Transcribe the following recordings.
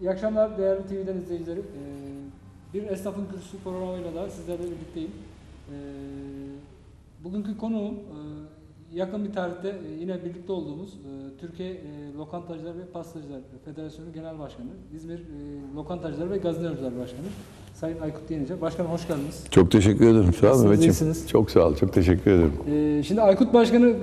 İyi akşamlar değerli TV'den izleyicileri. Bir Esnafın Kürsüsü programıyla da sizlerle birlikteyim. Bugünkü konuğum yakın bir tarihte yine birlikte olduğumuz Türkiye Lokantacılar ve Pastacılar Federasyonu Genel Başkanı, İzmir Lokantacılar ve Gazineciler Başkanı Sayın Aykut Yenice. Başkanım hoş geldiniz. Çok teşekkür ederim. Sağ olun Mehmetciğim. Çok sağ ol. Çok teşekkür ederim. Şimdi Aykut Başkanı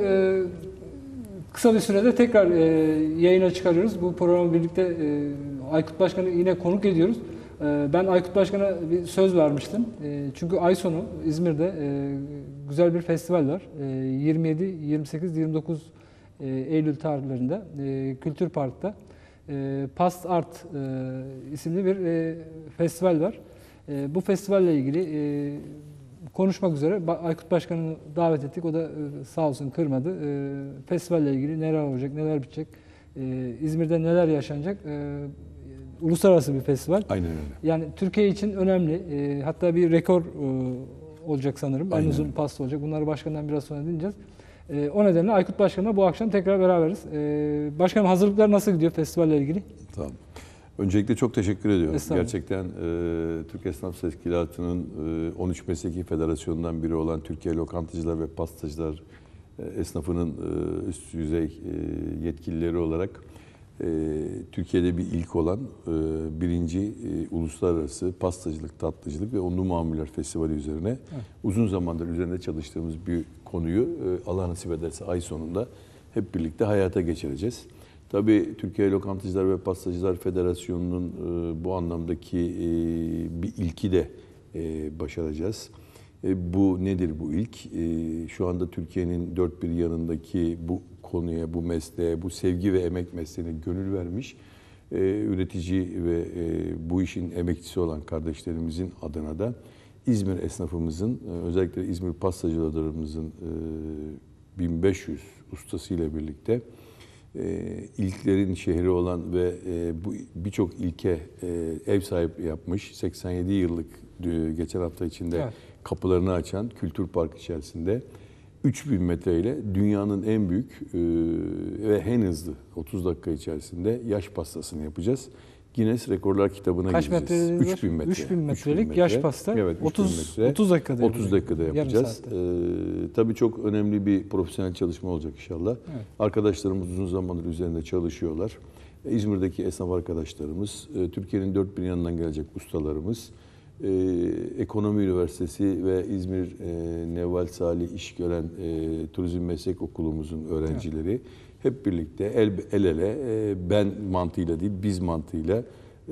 kısa bir sürede tekrar yayına çıkarıyoruz. Bu programı birlikte Aykut Başkan'ı yine konuk ediyoruz. Ben Aykut Başkan'a bir söz vermiştim. Çünkü ay sonu İzmir'de güzel bir festival var. 27, 28, 29 Eylül tarihlerinde Kültür Park'ta Past Art isimli bir festival var. Bu festivalle ilgili konuşmak üzere Aykut Başkan'ı davet ettik. O da sağ olsun kırmadı. Festivalle ilgili neler olacak, neler bitecek, İzmir'de neler yaşanacak. Uluslararası bir festival. Aynen öyle. Yani Türkiye için önemli. Hatta bir rekor olacak sanırım. Aynen. En uzun pasta olacak. Bunları başkandan biraz sonra dinleyeceğiz. O nedenle Aykut Başkan'la bu akşam tekrar beraberiz. Başkanım hazırlıklar nasıl gidiyor festivalle ilgili? Tamam. Öncelikle çok teşekkür ediyorum. Estağfurullah. Gerçekten Türk Esnaf Teşkilatı'nın 13 Mesleki Federasyonu'ndan biri olan Türkiye Lokantacılar ve Pastacılar esnafının üst düzey yetkilileri olarak Türkiye'de bir ilk olan birinci uluslararası pastacılık, tatlıcılık ve unlu mamuller festivali üzerine uzun zamandır üzerinde çalıştığımız bir konuyu Allah nasip ederse ay sonunda hep birlikte hayata geçireceğiz. Tabii Türkiye Lokantacılar ve Pastacılar Federasyonu'nun bu anlamdaki bir ilki de başaracağız. Bu nedir bu ilk? Şu anda Türkiye'nin dört bir yanındaki bu konuya, bu mesleğe, bu sevgi ve emek mesleğine gönül vermiş üretici ve bu işin emekçisi olan kardeşlerimizin adına da İzmir esnafımızın, özellikle İzmir pastacılarımızın 1500 ustasıyla birlikte ilklerin şehri olan ve bu birçok ilke ev sahipliği yapmış, 87 yıllık geçen hafta içinde kapılarını açan Kültür Park içerisinde 3000 metreyle dünyanın en büyük ve en hızlı 30 dakika içerisinde yaş pastasını yapacağız. Guinness Rekorlar kitabına gireceğiz. Kaç metre? 3000 metre. 3000 metrelik yaş pasta. Evet, 30 dakikada. 30 dakikada yapacağız. Tabii çok önemli bir profesyonel çalışma olacak inşallah. Evet. Arkadaşlarımız uzun zamandır üzerinde çalışıyorlar. İzmir'deki esnaf arkadaşlarımız, Türkiye'nin dört bir yanından gelecek ustalarımız, Ekonomi Üniversitesi ve İzmir Nevval Salih İşgören Turizm Meslek Okulumuzun öğrencileri, evet, hep birlikte el ele, ben mantığıyla değil biz mantığıyla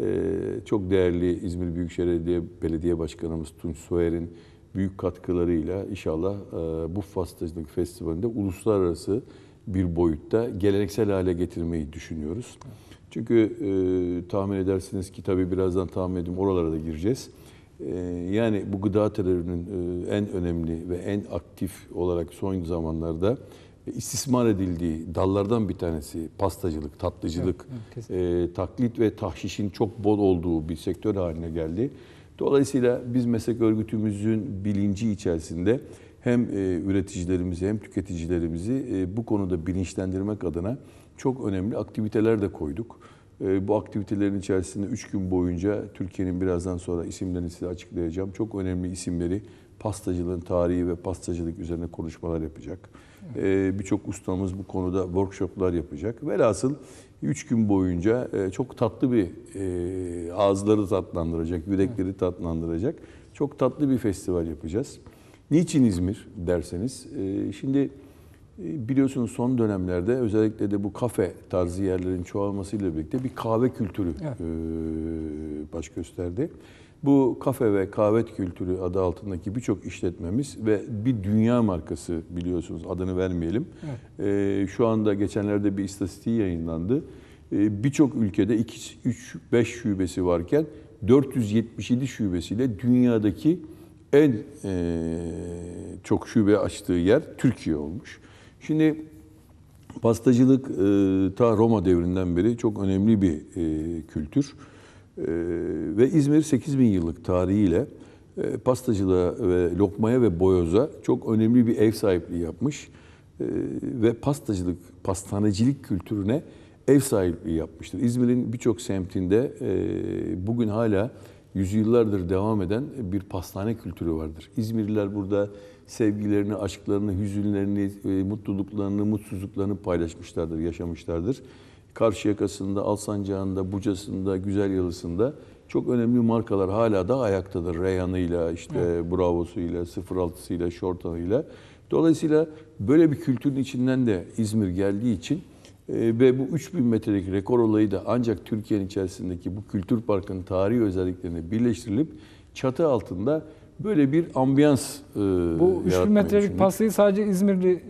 çok değerli İzmir Büyükşehir Belediye Başkanımız Tunç Soyer'in büyük katkılarıyla inşallah bu pastacılık festivalinde uluslararası bir boyutta geleneksel hale getirmeyi düşünüyoruz. Çünkü tahmin edersiniz ki tabii birazdan tahmin edeyim oralara da gireceğiz. Yani bu gıda terörünün en önemli ve en aktif olarak son zamanlarda istismar edildiği dallardan bir tanesi pastacılık, tatlıcılık, evet, taklit ve tahşişin çok bol olduğu bir sektör haline geldi. Dolayısıyla biz meslek örgütümüzün bilinci içerisinde hem üreticilerimizi hem tüketicilerimizi bu konuda bilinçlendirmek adına çok önemli aktiviteler de koyduk. Bu aktivitelerin içerisinde 3 gün boyunca Türkiye'nin birazdan sonra isimlerini size açıklayacağım. Çok önemli isimleri pastacılığın tarihi ve pastacılık üzerine konuşmalar yapacak. Birçok ustamız bu konuda workshoplar yapacak. Velhasıl 3 gün boyunca çok tatlı bir ağızları tatlandıracak, yürekleri tatlandıracak çok tatlı bir festival yapacağız. Niçin İzmir derseniz, şimdi biliyorsunuz son dönemlerde özellikle de bu kafe tarzı yerlerin çoğalmasıyla birlikte bir kahve kültürü, evet, baş gösterdi. Bu kafe ve kahve kültürü adı altındaki birçok işletmemiz ve bir dünya markası biliyorsunuz adını vermeyelim. Evet. Şu anda geçenlerde bir istatistiği yayınlandı. Birçok ülkede 2, 3, 5 şubesi varken 477 şubesiyle dünyadaki en çok şube açtığı yer Türkiye olmuş. Şimdi pastacılık ta Roma devrinden beri çok önemli bir kültür. Ve İzmir 8000 yıllık tarihiyle pastacılığa ve lokmaya ve boyoza çok önemli bir ev sahipliği yapmış. Ve pastacılık, pastanecilik kültürüne ev sahipliği yapmıştır. İzmir'in birçok semtinde bugün hala yüzyıllardır devam eden bir pastane kültürü vardır. İzmirliler burada sevgilerini, aşklarını, hüzünlerini, mutluluklarını, mutsuzluklarını paylaşmışlardır, yaşamışlardır. Karşıyaka'sında, Alsancak'ında, Buca'sında, Güzelyalısı'nda çok önemli markalar hala da ayaktadır. Reyhan'ıyla, işte Bravo'suyla, 06'sıyla, Şortan'ıyla. Dolayısıyla böyle bir kültürün içinden de İzmir geldiği için ve bu 3000 metrelik rekor olayı da ancak Türkiye'nin içerisindeki bu kültür parkının tarihi özelliklerine birleştirilip çatı altında böyle bir ambiyans Bu 3000 metrelik pastayı sadece İzmirli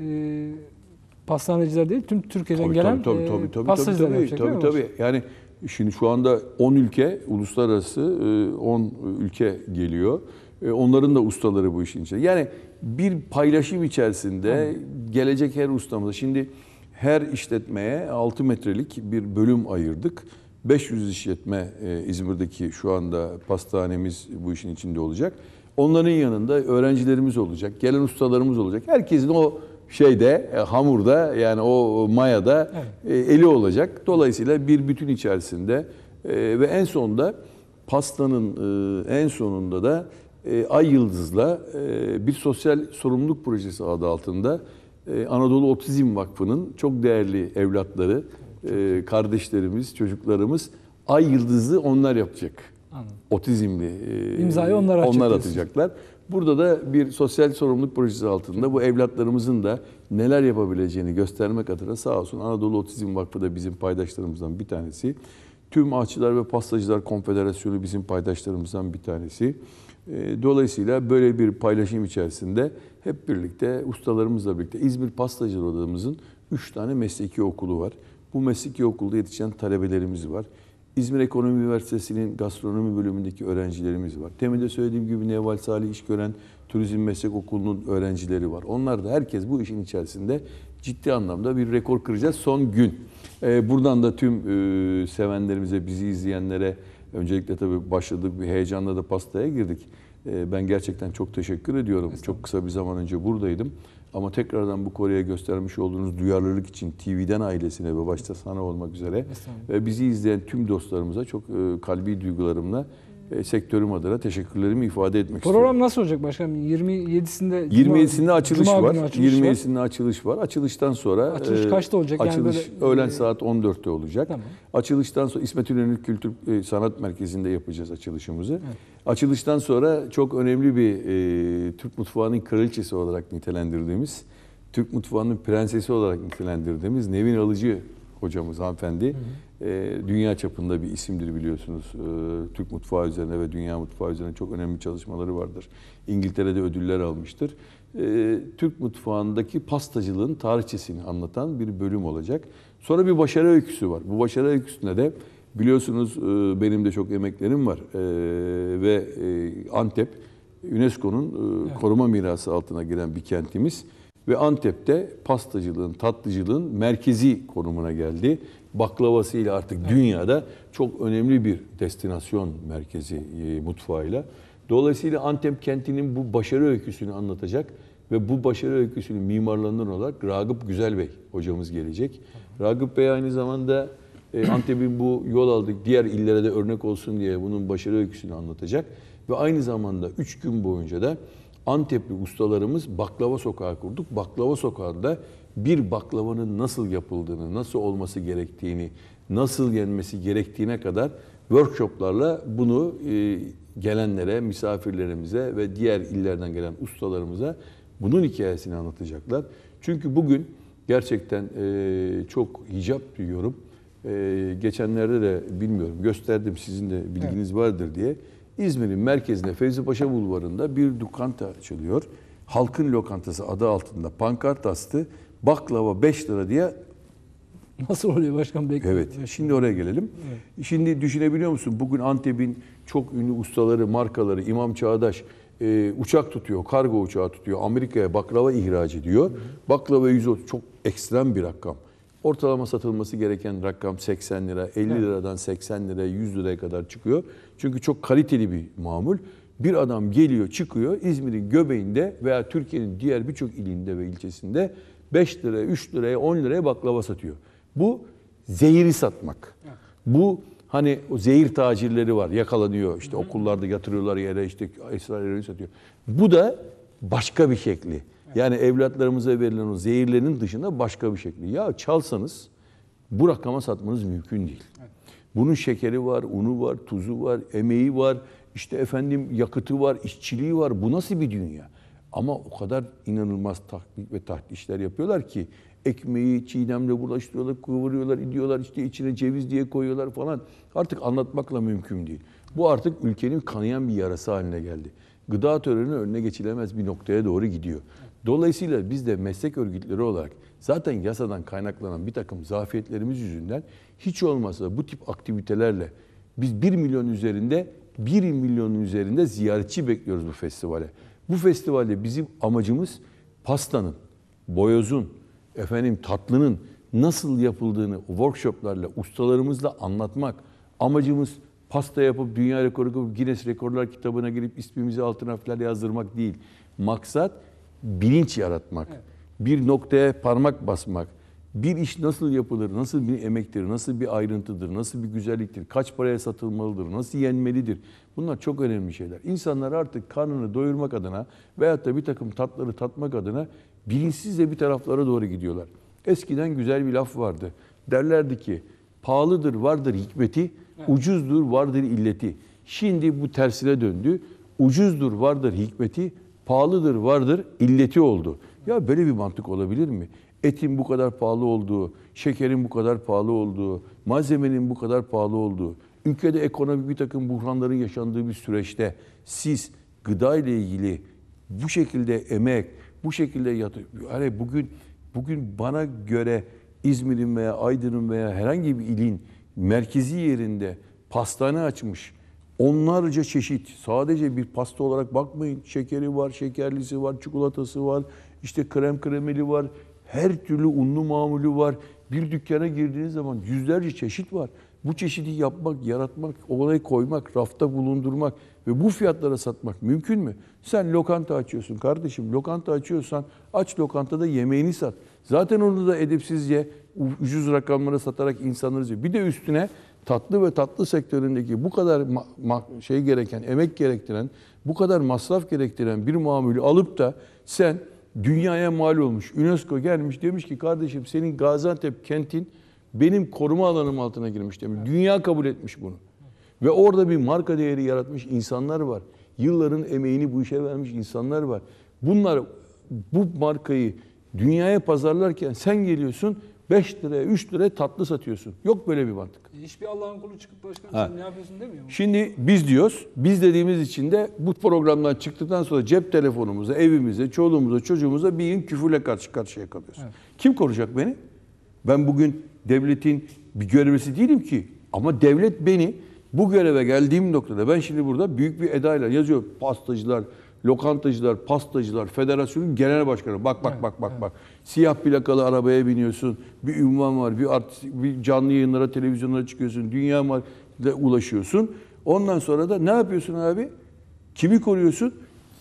pastaneciler değil, tüm Türkiye'den gelen pastacılar yapacak değil mi? Tabii. Yani şimdi şu anda 10 ülke, uluslararası 10 ülke geliyor. Onların da ustaları bu işin içinde. Yani bir paylaşım içerisinde gelecek her ustamıza. Şimdi her işletmeye 6 metrelik bir bölüm ayırdık. 500 işletme İzmir'deki şu anda pastanemiz bu işin içinde olacak. Onların yanında öğrencilerimiz olacak, gelen ustalarımız olacak. Herkesin o hamurda yani o mayada eli olacak. Dolayısıyla bir bütün içerisinde ve en sonunda pastanın en sonunda da Ay Yıldız'la bir sosyal sorumluluk projesi adı altında Anadolu Otizm Vakfı'nın çok değerli evlatları, kardeşlerimiz, çocuklarımız Ay Yıldız'ı onlar yapacak. Anladım. Otizmli İmzayı onlar atacaklar. Burada da bir sosyal sorumluluk projesi altında bu evlatlarımızın da neler yapabileceğini göstermek adına sağ olsun Anadolu Otizm Vakfı da bizim paydaşlarımızdan bir tanesi. Tüm Aşçılar ve Pastacılar Konfederasyonu bizim paydaşlarımızdan bir tanesi. Dolayısıyla böyle bir paylaşım içerisinde hep birlikte ustalarımızla birlikte İzmir Pastacılar Odamızın 3 tane mesleki okulu var. Bu mesleki okulda yetişen talebelerimiz var. İzmir Ekonomi Üniversitesi'nin gastronomi bölümündeki öğrencilerimiz var. Demin de söylediğim gibi Neval Salih İşgören Turizm Meslek Okulu'nun öğrencileri var. Onlar da herkes bu işin içerisinde ciddi anlamda bir rekor kıracağız son gün. Buradan da tüm sevenlerimize, bizi izleyenlere öncelikle tabii başladık bir heyecanla da pastaya girdik. Ben gerçekten çok teşekkür ediyorum. Çok kısa bir zaman önce buradaydım. Ama tekrardan bu Kore'ye göstermiş olduğunuz duyarlılık için TV'den ailesine ve başta sana olmak üzere ve bizi izleyen tüm dostlarımıza çok kalbi duygularımla sektörüm adına teşekkürlerimi ifade etmek istiyorum. Program nasıl olacak başkanım? 27'sinde açılış var. 27'sinde açılış var. Açılıştan sonra açılış kaçta olacak? Açılış yani böyle, öğlen saat 14'te olacak. Tamam. Açılıştan sonra İsmet İnönü Kültür Sanat Merkezi'nde yapacağız açılışımızı. Evet. Açılıştan sonra çok önemli bir Türk mutfağının kraliçesi olarak nitelendirdiğimiz, Türk mutfağının prensesi olarak nitelendirdiğimiz Nevin Alıcı hocamız, hanımefendi. Dünya çapında bir isimdir biliyorsunuz. Türk mutfağı üzerine ve dünya mutfağı üzerine çok önemli çalışmaları vardır. İngiltere'de ödüller almıştır. Türk mutfağındaki pastacılığın tarihçesini anlatan bir bölüm olacak. Sonra bir başarı öyküsü var. Bu başarı öyküsünde de biliyorsunuz benim de çok emeklerim var. Ve Antep, UNESCO'nun koruma mirası altına giren bir kentimiz. Ve Antep'te pastacılığın, tatlıcılığın merkezi konumuna geldi. Baklavasıyla artık dünyada çok önemli bir destinasyon merkezi mutfağıyla. Dolayısıyla Antep kentinin bu başarı öyküsünü anlatacak ve bu başarı öyküsünün mimarlarından olarak Ragıp Güzelbey hocamız gelecek. Ragıp Bey aynı zamanda Antep'in bu yol aldık diğer illere de örnek olsun diye bunun başarı öyküsünü anlatacak. Ve aynı zamanda 3 gün boyunca da Antepli ustalarımız baklava sokağı kurduk. Baklava sokağında bir baklavanın nasıl yapıldığını, nasıl olması gerektiğini, nasıl yenmesi gerektiğine kadar workshoplarla bunu gelenlere, misafirlerimize ve diğer illerden gelen ustalarımıza bunun hikayesini anlatacaklar. Çünkü bugün gerçekten çok hicap duyuyorum. Geçenlerde de bilmiyorum gösterdim sizin de bilginiz vardır diye. İzmir'in merkezinde Fevzi Paşa Bulvarı'nda bir lokanta açılıyor. Halkın Lokantası adı altında pankart astı. Baklava 5 lira diye. Nasıl oluyor başkan? Evet. Şimdi oraya gelelim. Evet. Şimdi düşünebiliyor musun? Bugün Antep'in çok ünlü ustaları, markaları, İmam Çağdaş uçak tutuyor, kargo uçağı tutuyor. Amerika'ya baklava ihraç ediyor. Baklava 130 çok ekstrem bir rakam. Ortalama satılması gereken rakam 80 lira, 50 liradan 80 liraya, 100 liraya kadar çıkıyor. Çünkü çok kaliteli bir mamul. Bir adam geliyor, çıkıyor İzmir'in göbeğinde veya Türkiye'nin diğer birçok ilinde ve ilçesinde 5 liraya, 3 liraya, 10 liraya baklava satıyor. Bu zehiri satmak. Bu hani o zehir tacirleri var, yakalanıyor, işte okullarda yatırıyorlar yere, işte esrar eroin satıyor. Bu da başka bir şekli. Yani evlatlarımıza verilen o zehirlerin dışında başka bir şekli. Ya çalsanız bu rakama satmanız mümkün değil. Bunun şekeri var, unu var, tuzu var, emeği var, işte efendim yakıtı var, işçiliği var. Bu nasıl bir dünya? Ama o kadar inanılmaz taklit ve tahlişler yapıyorlar ki ekmeği çiğdemle bulaştırıyorlar, kıvırıyorlar, ediyorlar, işte içine ceviz diye koyuyorlar falan. Artık anlatmakla mümkün değil. Bu artık ülkenin kanayan bir yarası haline geldi. Gıda terörünün önüne geçilemez bir noktaya doğru gidiyor. Dolayısıyla biz de meslek örgütleri olarak zaten yasadan kaynaklanan bir takım zafiyetlerimiz yüzünden hiç olmazsa bu tip aktivitelerle biz 1 milyonun üzerinde ziyaretçi bekliyoruz bu festivale. Bu festivalde bizim amacımız pastanın, boyozun, tatlının nasıl yapıldığını workshoplarla, ustalarımızla anlatmak. Amacımız pasta yapıp dünya rekoru yapıp Guinness Rekorlar kitabına girip ismimizi altın harflerle yazdırmak değil. Maksat bilinç yaratmak. Evet. Bir noktaya parmak basmak. Bir iş nasıl yapılır, nasıl bir emektir, nasıl bir ayrıntıdır, nasıl bir güzelliktir, kaç paraya satılmalıdır, nasıl yenmelidir. Bunlar çok önemli şeyler. İnsanlar artık karnını doyurmak adına veyahut da bir takım tatları tatmak adına bilinçsizce bir taraflara doğru gidiyorlar. Eskiden güzel bir laf vardı. Derlerdi ki pahalıdır vardır hikmeti, ucuzdur vardır illeti. Şimdi bu tersine döndü. Ucuzdur vardır hikmeti, pahalıdır vardır illeti oldu. Ya böyle bir mantık olabilir mi? Etin bu kadar pahalı olduğu, şekerin bu kadar pahalı olduğu, malzemenin bu kadar pahalı olduğu, ülkede ekonomik bir takım buhranların yaşandığı bir süreçte siz gıda ile ilgili bu şekilde emek, bu şekilde yani bugün bana göre İzmir'in veya Aydın'ın veya herhangi bir ilin merkezi yerinde pastane açmış. Onlarca çeşit, sadece bir pasta olarak bakmayın. Şekeri var, şekerlisi var, çikolatası var, işte krem kremeli var. Her türlü unlu mamulü var. Bir dükkana girdiğiniz zaman yüzlerce çeşit var. Bu çeşidi yapmak, yaratmak, oraya koymak, rafta bulundurmak ve bu fiyatlara satmak mümkün mü? Sen lokanta açıyorsun kardeşim. Lokanta açıyorsan aç lokantada yemeğini sat. Zaten onu da edepsizce ucuz rakamlara satarak insanları izliyor. Bir de üstüne tatlı ve tatlı sektöründeki bu kadar emek gerektiren, bu kadar masraf gerektiren bir mamulü alıp da sen dünyaya mal olmuş, UNESCO gelmiş demiş ki kardeşim senin Gaziantep kentin benim koruma alanım altına girmiş demiş. Dünya kabul etmiş bunu. Ve orada bir marka değeri yaratmış insanlar var. Yılların emeğini bu işe vermiş insanlar var. Bunlar bu markayı dünyaya pazarlarken sen geliyorsun 5 liraya 3 liraya tatlı satıyorsun. Yok böyle bir mantık. Hiçbir Allah'ın kulu çıkıp başkanım sen ne yapıyorsun demiyor mu? Şimdi biz diyoruz, biz dediğimiz için de bu programdan çıktıktan sonra cep telefonumuza, evimize, çoluğumuza, çocuğumuza bir gün küfürle karşı karşıya kalıyoruz. Evet. Kim koruyacak beni? Ben bugün devletin bir görevlisi değilim ki. Ama devlet beni bu göreve geldiğim noktada, ben şimdi burada büyük bir edayla yazıyor. Pastacılar, lokantacılar, pastacılar, federasyonun genel başkanı. Bak. Siyah plakalı arabaya biniyorsun. Bir ünvan var, bir canlı yayınlara, televizyonlara çıkıyorsun. Dünya marketine ulaşıyorsun. Ondan sonra da ne yapıyorsun abi? Kimi koruyorsun?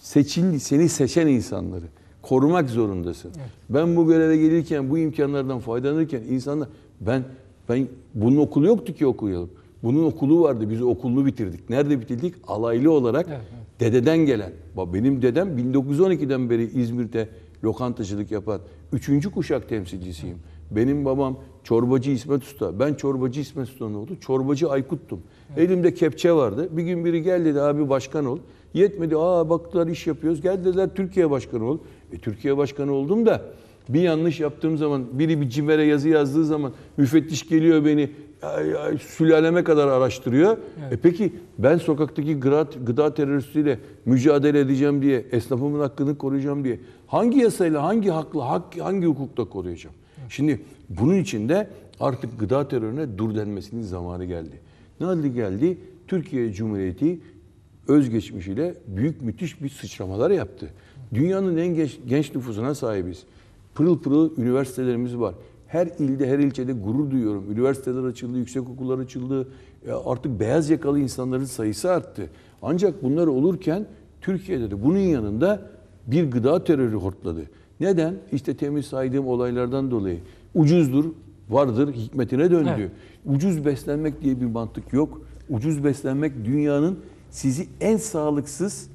Seni seçen insanları korumak zorundasın. Evet. Ben bu göreve gelirken, bu imkanlardan faydalanırken insanlar ben bunun okulu yoktu ki okuyalım. Bunun okulu vardı. Biz okulunu bitirdik. Nerede bitirdik? Alaylı olarak dededen gelen. Benim dedem 1912'den beri İzmir'de lokantacılık yapan 3. kuşak temsilcisiyim. Benim babam çorbacı İsmet Usta. Ben çorbacı İsmet Usta'nın oğlu. Çorbacı Aykut'tum. Elimde kepçe vardı. Bir gün biri geldi dedi abi başkan ol. Yetmedi. Baktılar iş yapıyoruz. Gel dediler Türkiye başkanı ol. Türkiye başkanı oldum da bir yanlış yaptığım zaman, biri bir cimere yazı yazdığı zaman müfettiş geliyor beni sülaleme kadar araştırıyor. Evet. Peki ben sokaktaki gıda teröristiyle mücadele edeceğim diye, esnafımın hakkını koruyacağım diye hangi yasayla, hangi hakla, hangi hukukla koruyacağım? Evet. Şimdi bunun için de artık gıda terörüne dur denmesinin zamanı geldi. Ne hale geldi? Türkiye Cumhuriyeti özgeçmişiyle müthiş bir sıçramalar yaptı. Dünyanın en genç nüfusuna sahibiz. Pırıl pırıl üniversitelerimiz var. Her ilde, her ilçede gurur duyuyorum. Üniversiteler açıldı, yüksekokullar açıldı. Artık beyaz yakalı insanların sayısı arttı. Ancak bunlar olurken Türkiye'de de bunun yanında bir gıda terörü hortladı. Neden? İşte temiz saydığım olaylardan dolayı. Ucuzdur, vardır, hikmetine döndü. Evet. Ucuz beslenmek diye bir mantık yok. Ucuz beslenmek dünyanın sizi en sağlıksız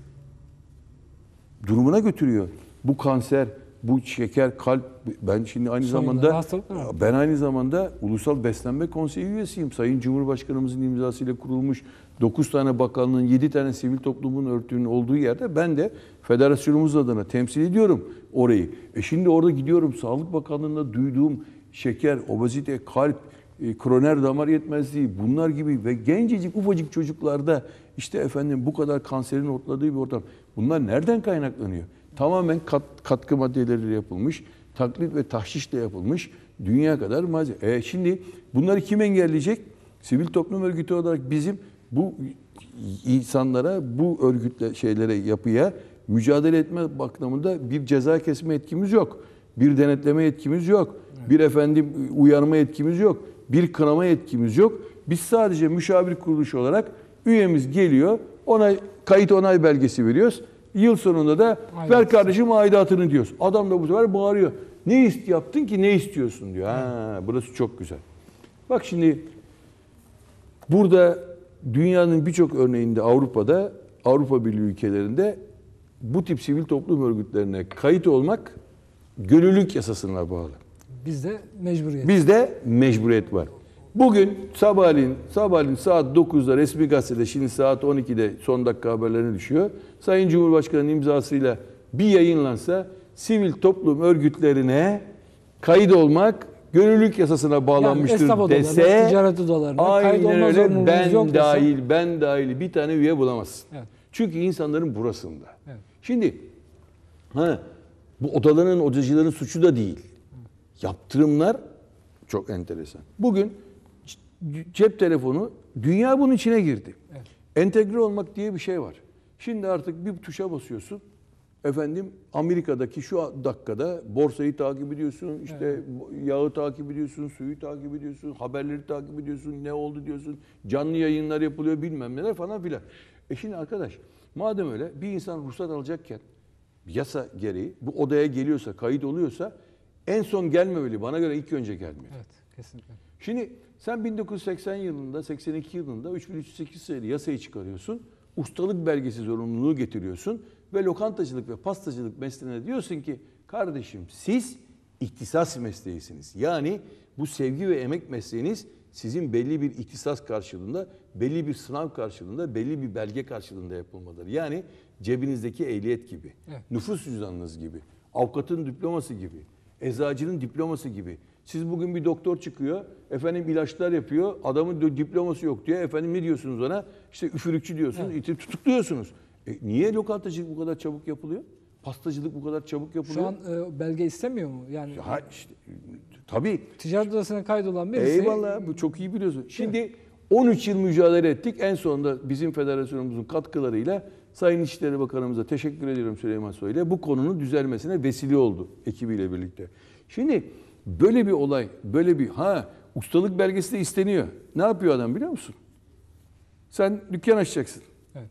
durumuna götürüyor. Bu kanser, bu şeker, kalp, ben şimdi aynı zamanda Ulusal Beslenme Konseyi üyesiyim. Sayın Cumhurbaşkanımızın imzasıyla kurulmuş 9 tane bakanlığın, 7 tane sivil toplumun örgütünün olduğu yerde ben de federasyonumuz adına temsil ediyorum orayı. Şimdi orada gidiyorum, Sağlık Bakanlığı'nda duyduğum şeker, obezite, kalp, kroner damar yetmezliği, bunlar gibi ve gencecik ufacık çocuklarda işte efendim bu kadar kanserin ortladığı bir ortam. Bunlar nereden kaynaklanıyor? Tamamen katkı maddeleriyle yapılmış, taklit ve tahşişle yapılmış dünya kadar malzeme. Şimdi bunları kim engelleyecek? Sivil toplum örgütü olarak bizim bu insanlara, bu örgütle yapıya mücadele etme bakımında bir ceza kesme etkimiz yok. Bir denetleme yetkimiz yok. Bir uyarma yetkimiz yok. Bir kınama yetkimiz yok. Biz sadece müşavir kuruluş olarak üyemiz geliyor, kayıt onay belgesi veriyoruz. Yıl sonunda da ver kardeşim aidatını diyoruz. Adam da bu sefer bağırıyor. Yaptın ki ne istiyorsun diyor. Burası çok güzel. Bak şimdi burada dünyanın birçok örneğinde Avrupa Birliği ülkelerinde bu tip sivil toplum örgütlerine kayıt olmak gönüllülük yasasına bağlı. Bizde mecburiyet var. Bugün sabahleyin saat 9'da resmi gazetede, şimdi saat 12'de son dakika haberlerine düşüyor. Sayın Cumhurbaşkanı'nın imzasıyla bir yayınlansa sivil toplum örgütlerine kayıt olmak gönüllülük yasasına bağlanmıştır dese, ticaret odalarına aynen öyle, ben dahil bir tane üye bulamazsın. Evet. Çünkü insanların burasında. Evet. Şimdi bu odacıların suçu da değil. Yaptırımlar çok enteresan. Bugün cep telefonu, dünya bunun içine girdi. Evet. Entegre olmak diye bir şey var. Şimdi artık bir tuşa basıyorsun. Amerika'daki şu dakikada borsayı takip ediyorsun, yağı takip ediyorsun, suyu takip ediyorsun, haberleri takip ediyorsun, ne oldu diyorsun, canlı yayınlar yapılıyor, bilmem neler falan filan. Şimdi arkadaş, madem öyle bir insan ruhsat alacakken yasa gereği bu odaya geliyorsa, kayıt oluyorsa en son gelmemeli. Bana göre ilk önce gelmiyor. Evet, kesinlikle. Şimdi sen 1980 yılında, 82 yılında 3308 sayılı yasayı çıkarıyorsun. Ustalık belgesi zorunluluğu getiriyorsun ve lokantacılık ve pastacılık mesleğine diyorsun ki kardeşim siz ihtisas mesleğisiniz. Yani bu sevgi ve emek mesleğiniz sizin belli bir ihtisas karşılığında, belli bir sınav karşılığında, belli bir belge karşılığında yapılmalıdır. Yani cebinizdeki ehliyet gibi, nüfus cüzdanınız gibi, avukatın diploması gibi, eczacının diploması gibi. Siz bugün bir doktor çıkıyor, ilaçlar yapıyor, adamın diploması yok diyor. Ne diyorsunuz ona? Üfürükçü diyorsunuz, tutukluyorsunuz. Niye lokantacılık bu kadar çabuk yapılıyor? Pastacılık bu kadar çabuk yapılıyor? Şu an belge istemiyor mu? Yani tabii. Ticaret odasına kaydolan birisi. Eyvallah, bu çok iyi biliyorsun. Şimdi 13 yıl mücadele ettik. En sonunda bizim federasyonumuzun katkılarıyla Sayın İçişleri Bakanımıza teşekkür ediyorum, Süleyman Soylu'ya. Bu konunun düzelmesine vesile oldu ekibiyle birlikte. Şimdi böyle bir olay, ustalık belgesi de isteniyor. Ne yapıyor adam biliyor musun? Sen dükkan açacaksın.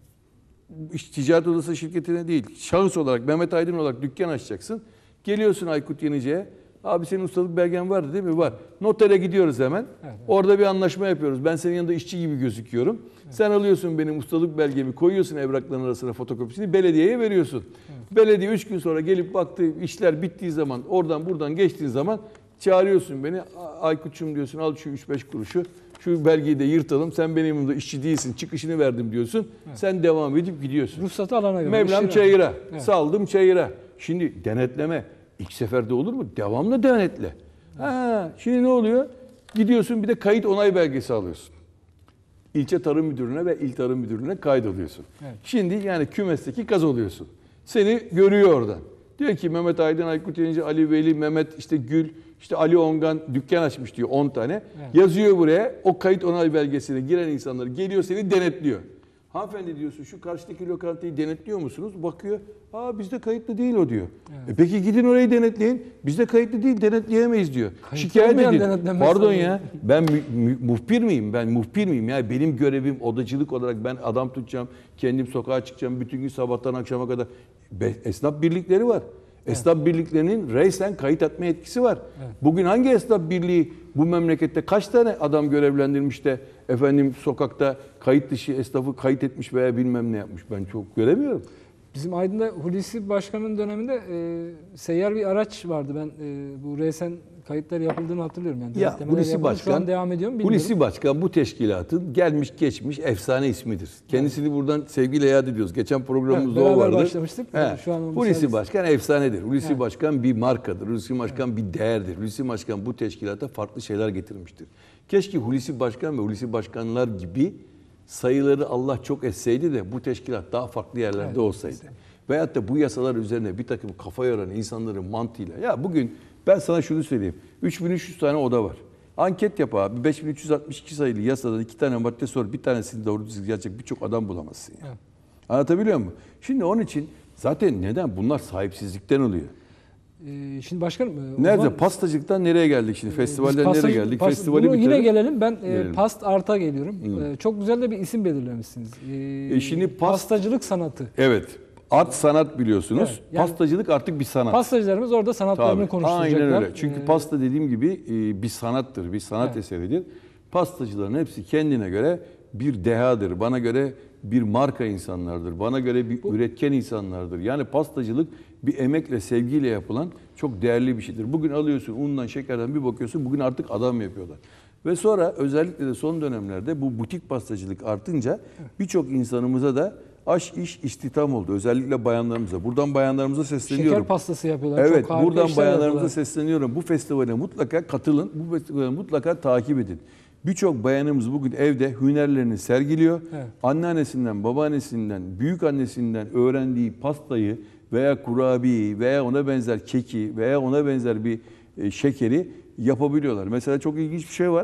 Evet. Ticaret Odası şirketine değil, şahıs olarak, Mehmet Aydın olarak dükkan açacaksın. Geliyorsun Aykut Yenice'ye. Abi senin ustalık belgen vardı değil mi? Var. Notere gidiyoruz hemen. Evet. Orada bir anlaşma yapıyoruz. Ben senin yanında işçi gibi gözüküyorum. Evet. Sen alıyorsun benim ustalık belgemi, koyuyorsun evrakların arasına fotokopisini, belediyeye veriyorsun. Evet. Belediye 3 gün sonra gelip baktı, işler bittiği zaman, oradan buradan geçtiği zaman çağırıyorsun beni. Aykut'cum diyorsun, al şu 3-5 kuruşu, şu belgeyi de yırtalım. Sen benim yanımda işçi değilsin, çıkışını verdim diyorsun. Evet. Sen devam edip gidiyorsun. Ruhsatı alana göre. Mevlam çayıra, saldım çayıra. Şimdi denetleme ilk seferde olur mu? Devamlı denetle. Şimdi ne oluyor? Gidiyorsun bir de kayıt onay belgesi alıyorsun. İlçe Tarım Müdürlüğü'ne ve İl Tarım Müdürlüğü'ne kaydoluyorsun. Evet. Şimdi kümesteki kaz oluyorsun. Seni görüyor oradan. Diyor ki Mehmet Aydın, Aykut Yenice, Ali Veli, Mehmet, Gül, Ali Ongan dükkan açmış diyor 10 tane. Evet. Yazıyor buraya. O kayıt onay belgesine giren insanlar geliyor, seni denetliyor. Hanımefendi diyorsun, şu karşıdaki lokantayı denetliyor musunuz? Bakıyor, bizde kayıtlı değil o diyor. Evet. Peki gidin orayı denetleyin. Bizde kayıtlı değil, denetleyemeyiz diyor. Şikayet edin. Pardon ya, ben muhbir miyim? Ben muhbir miyim? Yani benim görevim odacılık olarak ben adam tutacağım, kendim sokağa çıkacağım, bütün gün sabahtan akşama kadar. Esnaf birlikleri var. Esnaf birliklerinin reysen kayıt etme etkisi var. Evet. Bugün hangi esnaf birliği bu memlekette kaç tane adam görevlendirmiş de efendim sokakta kayıt dışı esnafı kayıt etmiş veya bilmem ne yapmış? Ben çok göremiyorum. Bizim Aydın'da Hulusi Başkan'ın döneminde seyyar bir araç vardı. Ben bu resen kayıtlar yapıldığını hatırlıyorum. Yani Ya denetimler Hulusi yapıldı. Şu an Başkan, devam ediyor mu bilmiyorum. Hulusi Başkan bu teşkilatın gelmiş geçmiş efsane ismidir. Kendisini buradan sevgiyle yad ediyoruz. Geçen programımızda Evet, o beraber vardı. başlamıştık. Şu an Hulusi Başkan efsanedir. Hulusi Başkan bir markadır. Hulusi Başkan bir değerdir. Hulusi Başkan bu teşkilata farklı şeyler getirmiştir. Keşke Hulusi Başkan ve Hulusi Başkanlar gibi sayıları Allah çok etseydi de bu teşkilat daha farklı yerlerde olsaydı. Veyahut da bu yasalar üzerine bir takım kafa yoran insanların mantığıyla. Ya bugün ben sana şunu söyleyeyim. 3300 tane oda var. Anket yap abi. 5362 sayılı yasadan 2 tane madde sor. Bir tanesini doğru düzgün gelecek birçok adam bulamazsın. Yani. Evet. Anlatabiliyor muyum? Şimdi onun için zaten neden? Bunlar sahipsizlikten oluyor. Şimdi başkanım... Nerede? Pastacılıktan nereye geldik şimdi? Festivalden nereye geldik? Festivali yine bitirelim. gelelim. Ben Past Art'a geliyorum. Çok güzel de bir isim belirlemişsiniz. Şimdi pastacılık sanatı. Evet. Art sanat biliyorsunuz. Evet, yani pastacılık artık bir sanat. Pastacılarımız orada sanatlarını konuşturacaklar. Aynen öyle. Çünkü pasta dediğim gibi bir sanattır, bir sanat eseridir. Pastacıların hepsi kendine göre bir dehadır. Bana göre bir marka insanlardır. Bana göre bir üretken insanlardır. Yani pastacılık bir emekle, sevgiyle yapılan çok değerli bir şeydir. Bugün alıyorsun undan, şekerden bir bakıyorsun bugün artık adam yapıyorlar. Ve sonra özellikle de son dönemlerde bu butik pastacılık artınca birçok insanımıza da aş, iş, istihdam oldu. Özellikle bayanlarımıza. Buradan bayanlarımıza sesleniyorum. Şeker pastası yapıyorlar. Evet, çok buradan bayanlarımıza yapıyorlar. sesleniyorum. Bu festivale mutlaka katılın. Bu festivale mutlaka takip edin. Birçok bayanımız bugün evde hünerlerini sergiliyor. Evet. Anneannesinden, babaannesinden, büyük annesinden öğrendiği pastayı veya kurabiyeyi veya ona benzer keki veya ona benzer bir şekeri yapabiliyorlar. Mesela çok ilginç bir şey var.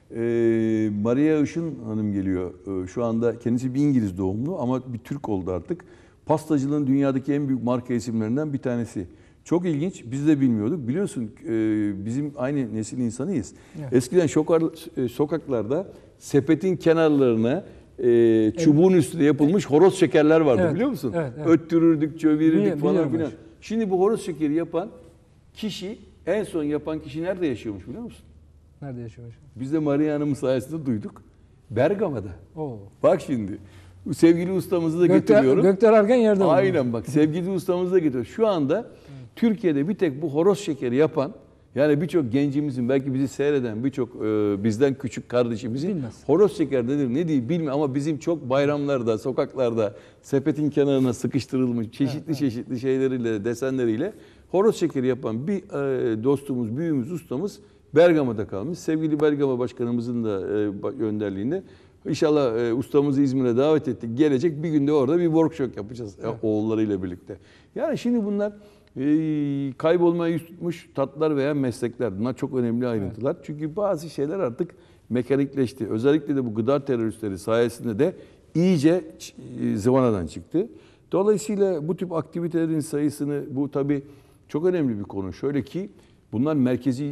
Maria Işın Hanım geliyor. Şu anda kendisi bir İngiliz doğumlu ama bir Türk oldu artık. Pastacılığın dünyadaki en büyük marka isimlerinden bir tanesi. Çok ilginç. Biz de bilmiyorduk. Biliyorsun bizim aynı nesil insanıyız. Evet. Eskiden sokaklarda sepetin kenarlarına çubuğun üstünde yapılmış horoz şekerler vardı biliyor musun? Evet, evet. Öttürürdük, çövirirdik falan filan. Şimdi bu horoz şekeri yapan kişi, en son yapan kişi nerede yaşıyormuş biliyor musun? Nerede yaşıyormuş? Biz de Maria Hanım'ın sayesinde duyduk. Bergama'da. Oo. Bak şimdi. Sevgili ustamızı da getiriyorum. Gökler ararken yerde olur. Aynen bak. Sevgili ustamızı da getiriyorum. Şu anda Türkiye'de bir tek bu horoz şekeri yapan, yani birçok gencimizin, belki bizi seyreden birçok bizden küçük kardeşimizin bilmez. Horoz şeker nedir ne değil bilmiyor ama bizim çok bayramlarda, sokaklarda sepetin kenarına sıkıştırılmış çeşitli şeyleriyle, desenleriyle horoz şekeri yapan bir dostumuz, büyüğümüz, ustamız Bergama'da kalmış. Sevgili Bergama Başkanımızın da önderliğinde İnşallah ustamızı İzmir'e davet ettik. Gelecek bir günde orada bir workshop yapacağız oğullarıyla birlikte. Yani şimdi bunlar kaybolmaya yüz tutmuş tatlar veya meslekler. Bunlar çok önemli ayrıntılar. Evet. Çünkü bazı şeyler artık mekanikleşti. Özellikle de bu gıda teröristleri sayesinde de iyice zıvanadan çıktı. Dolayısıyla bu tip aktivitelerin sayısını, bu tabii çok önemli bir konu. Şöyle ki bunlar merkezi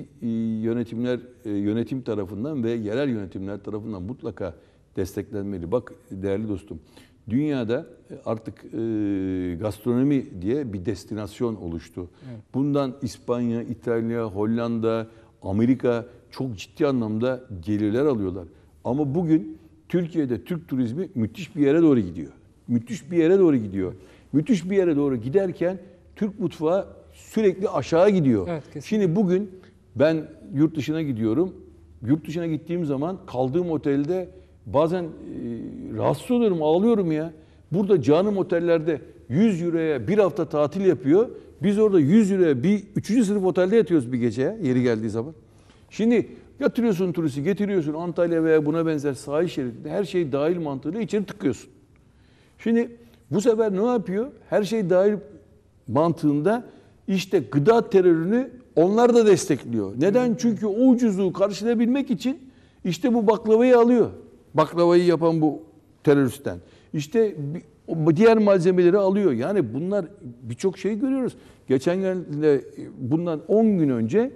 yönetim tarafından ve yerel yönetimler tarafından mutlaka desteklenmeli. Bak değerli dostum, dünyada artık gastronomi diye bir destinasyon oluştu. Evet. Bundan İspanya, İtalya, Hollanda, Amerika çok ciddi anlamda gelirler alıyorlar. Ama bugün Türkiye'de Türk turizmi müthiş bir yere doğru gidiyor. Müthiş bir yere doğru gidiyor. Müthiş bir yere doğru giderken Türk mutfağı sürekli aşağı gidiyor. Evet, şimdi bugün ben yurt dışına gidiyorum. Yurt dışına gittiğim zaman kaldığım otelde bazen rahatsız oluyorum, ağlıyorum ya. Burada canım otellerde 100 euroya bir hafta tatil yapıyor. Biz orada 100 euroya bir 3. sınıf otelde yatıyoruz bir gece yeri geldiği zaman. Şimdi yatırıyorsun turisti, getiriyorsun Antalya veya buna benzer sahil şeridinde her şey dahil mantığıyla içeri tıkıyorsun. Şimdi bu sefer ne yapıyor? Her şey dahil mantığında işte gıda terörünü onlar da destekliyor. Neden? Çünkü o ucuzluğu karşılayabilmek için işte bu baklavayı alıyor. Baklavayı yapan bu teröristten. İşte diğer malzemeleri alıyor. Yani bunlar birçok şey görüyoruz. Geçen gün bundan 10 gün önce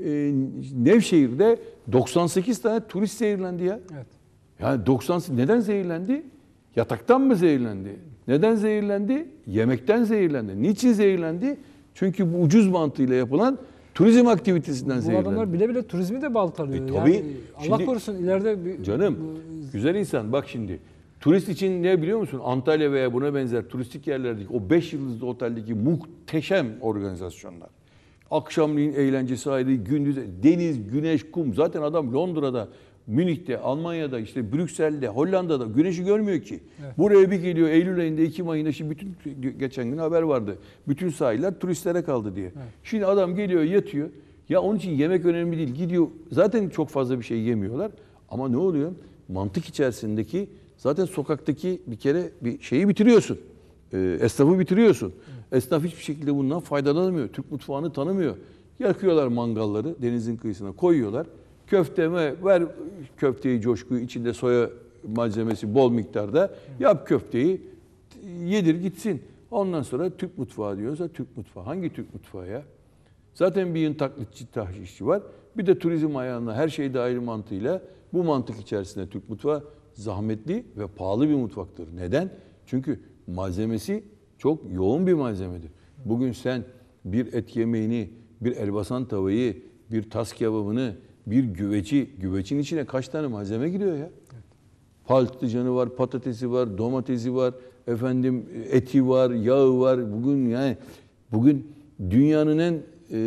Nevşehir'de 98 tane turist zehirlendi ya. Evet. Yani 98 neden zehirlendi? Yataktan mı zehirlendi? Neden zehirlendi? Yemekten zehirlendi. Niçin zehirlendi? Çünkü bu ucuz mantığıyla yapılan turizm aktivitesinden Bu zehirlendi. adamlar bile bile turizmi de baltalıyor. Tabii. Yani Allah Şimdi- korusun ileride bir... Canım, güzel insan bak şimdi. Turist için ne biliyor musun? Antalya veya buna benzer turistik yerlerdeki o 5 yıldızlı oteldeki muhteşem organizasyonlar. Akşamleyin eğlencesi ayrı, gündüz deniz, güneş, kum. Zaten adam Londra'da, Münih'te, Almanya'da, işte Brüksel'de, Hollanda'da güneşi görmüyor ki. Evet. Buraya bir geliyor Eylül ayında, Ekim ayında, şimdi geçen gün haber vardı. Bütün sahiller turistlere kaldı diye. Evet. Şimdi adam geliyor, yatıyor. Ya onun için yemek önemli değil. Gidiyor, zaten çok fazla bir şey yemiyorlar. Ama ne oluyor? Mantık içerisindeki, zaten sokaktaki bir kere bir şeyi bitiriyorsun. Esnafı bitiriyorsun. Esnaf hiçbir şekilde bundan faydalanamıyor. Türk mutfağını tanımıyor. Yakıyorlar mangalları, denizin kıyısına koyuyorlar. Köfteme ver, köfteyi, coşkuyu, içinde soya malzemesi bol miktarda. Yap köfteyi, yedir gitsin. Ondan sonra Türk mutfağı diyorsa Türk mutfağı. Hangi Türk mutfağı ya? Zaten bir yığın taklitçi, tahrişçi var. Bir de turizm ayağına her şey dahil mantığıyla, bu mantık içerisinde Türk mutfağı zahmetli ve pahalı bir mutfaktır. Neden? Çünkü malzemesi çok yoğun bir malzemedir. Bugün sen bir et yemeğini, bir elbasan tavayı, bir tas kebabını, bir güvecin içine kaç tane malzeme giriyor ya? Patlıcanı var, patatesi var, domatesi var, efendim eti var, yağı var. Bugün dünyanın en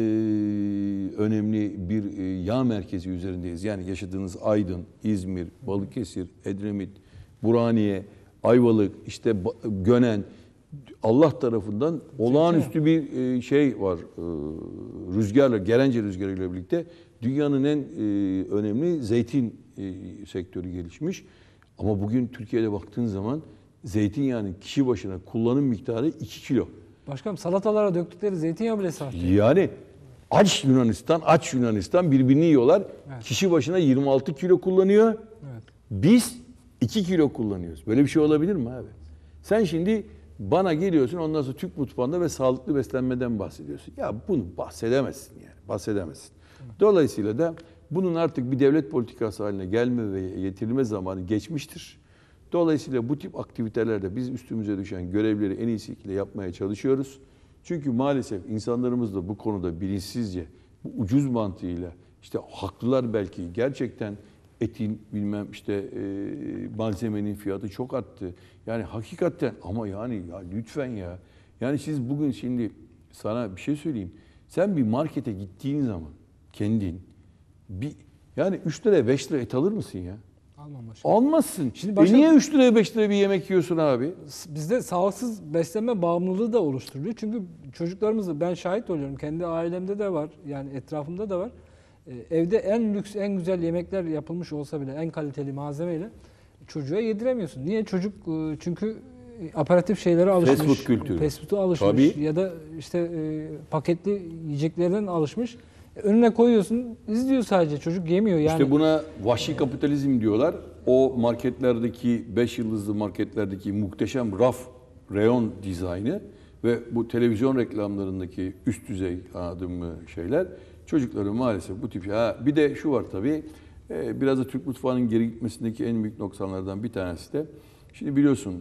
önemli bir yağ merkezi üzerindeyiz. Yani yaşadığınız Aydın, İzmir, Balıkesir, Edremit, Burhaniye, Ayvalık, işte Gönen, Allah tarafından olağanüstü bir şey var. Rüzgarla, Gerence rüzgarıyla birlikte dünyanın en önemli zeytin sektörü gelişmiş. Ama bugün Türkiye'de baktığın zaman zeytinyağının kişi başına kullanım miktarı 2 kilo. Başkanım salatalara döktükleri zeytinyağı bile sahte. Yani aç Yunanistan birbirini yiyorlar. Evet. Kişi başına 26 kilo kullanıyor. Evet. Biz 2 kilo kullanıyoruz. Böyle bir şey olabilir mi abi? Sen şimdi bana geliyorsun, ondan sonra Türk mutfağında ve sağlıklı beslenmeden bahsediyorsun. Ya bunu bahsedemezsin yani. Bahsedemezsin. Dolayısıyla da bunun artık bir devlet politikası haline gelme ve yetirilme zamanı geçmiştir. Dolayısıyla bu tip aktivitelerde biz üstümüze düşen görevleri en iyi şekilde yapmaya çalışıyoruz. Çünkü maalesef insanlarımız da bu konuda bilinçsizce, bu ucuz mantığıyla, işte haklılar belki, gerçekten etin bilmem işte malzemenin fiyatı çok arttı. Yani hakikaten ama yani ya lütfen ya. Yani siz bugün şimdi sana bir şey söyleyeyim. Sen bir markete gittiğin zaman kendin bir yani 3 liraya 5 lira et alır mısın ya? Almam başkanım. Almazsın. Şimdi başka- Niye 3 liraya 5 liraya bir yemek yiyorsun abi? Bizde sağlıksız beslenme bağımlılığı da oluşturuluyor. Çünkü çocuklarımızı ben şahit oluyorum. Kendi ailemde de var. Yani etrafımda da var. Evde en lüks, en güzel yemekler yapılmış olsa bile en kaliteli malzemeyle çocuğa yediremiyorsun. Niye? Çocuk çünkü aperatif şeylere alışmış. Fast food kültürü. Fast food'a alışmış. Tabii. Ya da işte paketli yiyeceklerden alışmış. Önüne koyuyorsun, izliyor sadece. Çocuk yemiyor yani. İşte buna vahşi kapitalizm diyorlar. O marketlerdeki 5 yıldızlı marketlerdeki muhteşem raf, reyon dizaynı ve bu televizyon reklamlarındaki üst düzey adımlı şeyler çocukları maalesef bu tip. Bir de şu var tabii, biraz da Türk mutfağının geri gitmesindeki en büyük noksanlardan bir tanesi de, şimdi biliyorsun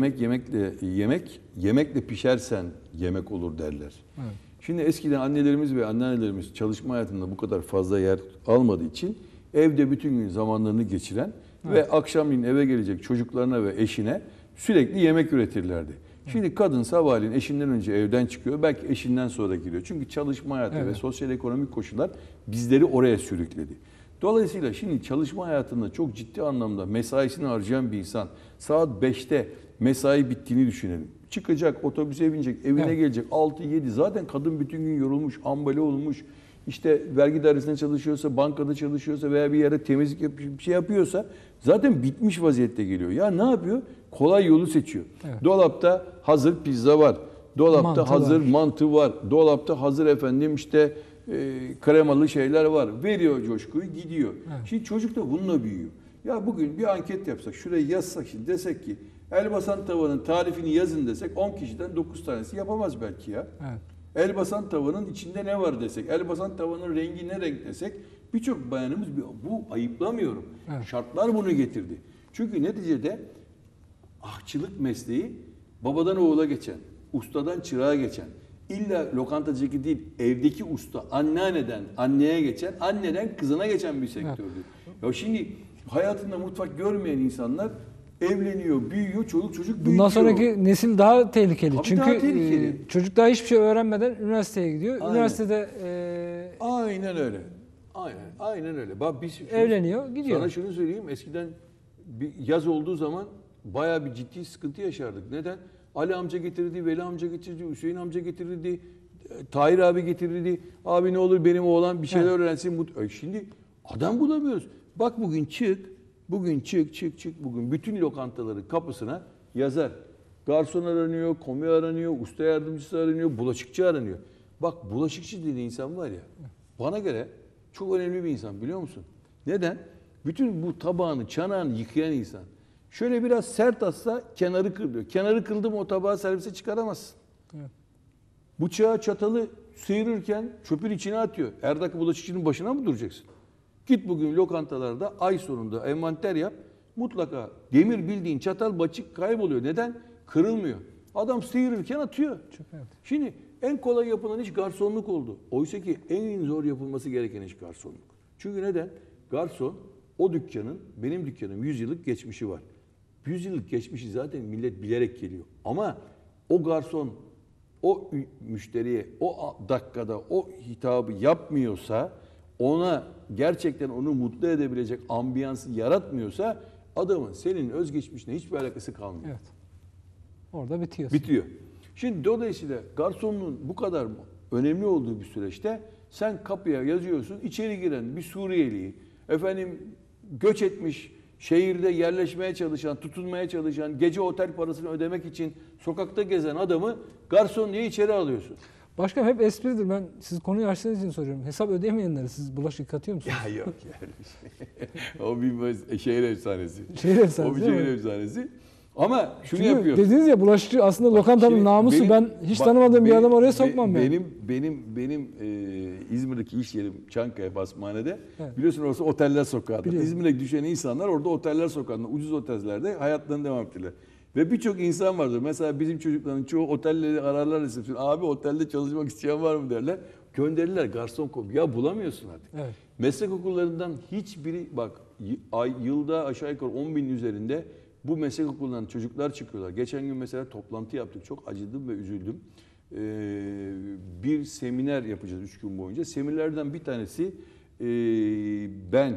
yemekle pişersen yemek olur derler. Evet. Şimdi eskiden annelerimiz ve anneannelerimiz çalışma hayatında bu kadar fazla yer almadığı için evde bütün gün zamanlarını geçiren ve akşamleyin eve gelecek çocuklarına ve eşine sürekli yemek üretirlerdi. Şimdi kadın sabahleyin eşinden önce evden çıkıyor, belki eşinden sonra giriyor. Çünkü çalışma hayatı ve sosyal ekonomik koşullar bizleri oraya sürükledi. Dolayısıyla şimdi çalışma hayatında çok ciddi anlamda mesaisini harcayan bir insan saat 5'te mesai bittiğini düşünelim. Çıkacak, otobüse binecek, evine gelecek 6-7, zaten kadın bütün gün yorulmuş, ambale olmuş. İşte vergi dairesinde çalışıyorsa, bankada çalışıyorsa veya bir yere temizlik bir şey yapıyorsa zaten bitmiş vaziyette geliyor. Ya ne yapıyor? Kolay yolu seçiyor. Evet. Dolapta hazır pizza var. Dolapta hazır mantı var. Dolapta hazır efendim işte kremalı şeyler var. Veriyor coşkuyu, gidiyor. Evet. Şimdi çocuk da bununla büyüyor. Ya bugün bir anket yapsak, şuraya yazsak şimdi, desek ki elbasan tavanın tarifini yazın desek 10 kişiden 9 tanesi yapamaz belki ya. Evet. Elbasan tavanın içinde ne var desek, elbasan tavanın rengi ne renk desek birçok bayanımız bu ayıplamıyorum. Evet. Şartlar bunu getirdi. Çünkü neticede aşçılık mesleği babadan oğula geçen, ustadan çırağa geçen, İlla lokantacıdaki değil, evdeki usta anneanneden anneye geçen, anneden kızına geçen bir sektördü. Ya şimdi hayatında mutfak görmeyen insanlar evleniyor, büyüyor, çoluk çocuk büyüyor. Bundan sonraki nesil daha tehlikeli. Tabii Çünkü daha tehlikeli. Çocuk daha hiçbir şey öğrenmeden üniversiteye gidiyor. Aynen. Üniversitede Aynen öyle. Aynen öyle. Bak evleniyor, gidiyor. Sana şunu söyleyeyim. Eskiden bir yaz olduğu zaman bayağı bir ciddi sıkıntı yaşardık. Neden? Ali amca getirirdi, Veli amca getirirdi, Hüseyin amca getirirdi, Tahir abi getirirdi. Abi ne olur benim oğlan bir şeyler öğrensin. Şimdi adam bulamıyoruz. Bak bugün çık. Bugün bütün lokantaların kapısına yazar. Garson aranıyor, komi aranıyor, usta yardımcısı aranıyor, bulaşıkçı aranıyor. Bak bulaşıkçı dediği insan var ya, bana göre çok önemli bir insan, biliyor musun? Neden? Bütün bu tabağını, çanağını yıkayan insan. Şöyle biraz sert atsa kenarı kırılıyor. Kenarı kırıldı mı o tabağı servise çıkaramazsın. Evet. Bıçağı, çatalı sıyırırken çöpün içine atıyor. Her dakika bulaşıkçının başına mı duracaksın? Git bugün lokantalarda ay sonunda envanter yap. Mutlaka demir bildiğin çatal bıçak kayboluyor. Neden? Kırılmıyor. Adam sıyırırken atıyor. Evet. Şimdi en kolay yapılan iş garsonluk oldu. Oysa ki en zor yapılması gereken iş garsonluk. Çünkü neden? Garson o dükkanın, benim dükkanım 100 yıllık geçmişi var. 100 yıllık geçmişi zaten millet bilerek geliyor. Ama o garson o müşteriye o dakikada o hitabı yapmıyorsa, ona gerçekten onu mutlu edebilecek ambiyansı yaratmıyorsa adamın senin özgeçmişine hiçbir alakası kalmıyor. Evet. Orada bitiyor. Bitiyor. Şimdi dolayısıyla garsonluğun bu kadar önemli olduğu bir süreçte sen kapıya yazıyorsun, içeri giren bir Suriyeliyi, efendim göç etmiş, şehirde yerleşmeye çalışan, tutunmaya çalışan, gece otel parasını ödemek için sokakta gezen adamı garson diye içeri alıyorsun. Başkanım hep espridir. Ben siz konuyu açtığınız için soruyorum. Hesap ödemeyenlere siz bulaşık yıkatıyor musunuz? Ya yok yani. O bir şehir efsanesi. Şehir efsanesi O bir değil şehir mi? efsanesi. Ama şunu Çünkü yapıyorsun. dediniz ya bulaşıcı aslında lokantanın Şimdi namusu. Ben hiç tanımadığım bir adamı oraya sokmam yani. Benim İzmir'deki iş yerim Çankaya Basmane'de. Evet. Biliyorsun orası oteller sokağıdır. Biliyorum. İzmir'e düşen insanlar orada oteller sokağında, ucuz otellerde hayatlarını devam ettiler. Ve birçok insan vardır. Mesela bizim çocukların çoğu otelleri ararlar resepsiyon. Abi otelde çalışmak isteyen var mı derler. Gönderirler garson kopi. Ya bulamıyorsun artık. Evet. Meslek okullarından hiçbiri bak yılda aşağı yukarı 10 bin üzerinde bu meslek okulundan çocuklar çıkıyorlar. Geçen gün mesela toplantı yaptık. Çok acıdım ve üzüldüm. Bir seminer yapacağız 3 gün boyunca. Seminerlerden bir tanesi ben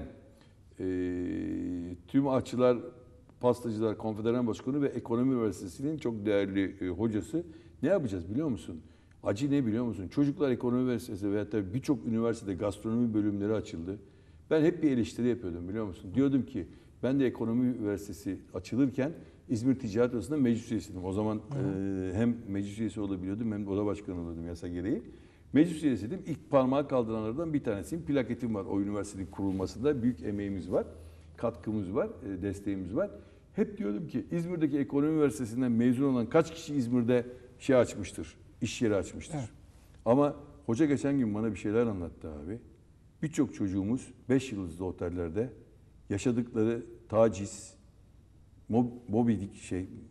tüm aşçılar, pastacılar konfederasyon başkanı ve ekonomi üniversitesinin çok değerli hocası. Ne yapacağız biliyor musun? Acı ne biliyor musun? Çocuklar ekonomi üniversitesi veya tabii birçok üniversitede gastronomi bölümleri açıldı. Ben hep bir eleştiri yapıyordum biliyor musun? Diyordum ki ben de ekonomi üniversitesi açılırken İzmir Ticaret Odası'nda meclis üyesiydim. O zaman hem meclis üyesi olabiliyordum hem oda başkanı oluyordum yasa gereği. Meclis üyesiydim. İlk parmağı kaldıranlardan bir tanesiyim. Plaketim var o üniversitenin kurulmasında. Büyük emeğimiz var, katkımız var, desteğimiz var. Hep diyordum ki İzmir'deki ekonomi üniversitesinden mezun olan kaç kişi İzmir'de şey açmıştır, iş yeri açmıştır. Evet. Ama hoca geçen gün bana bir şeyler anlattı abi. Birçok çocuğumuz 5 yıldızlı otellerde yaşadıkları taciz, mobbing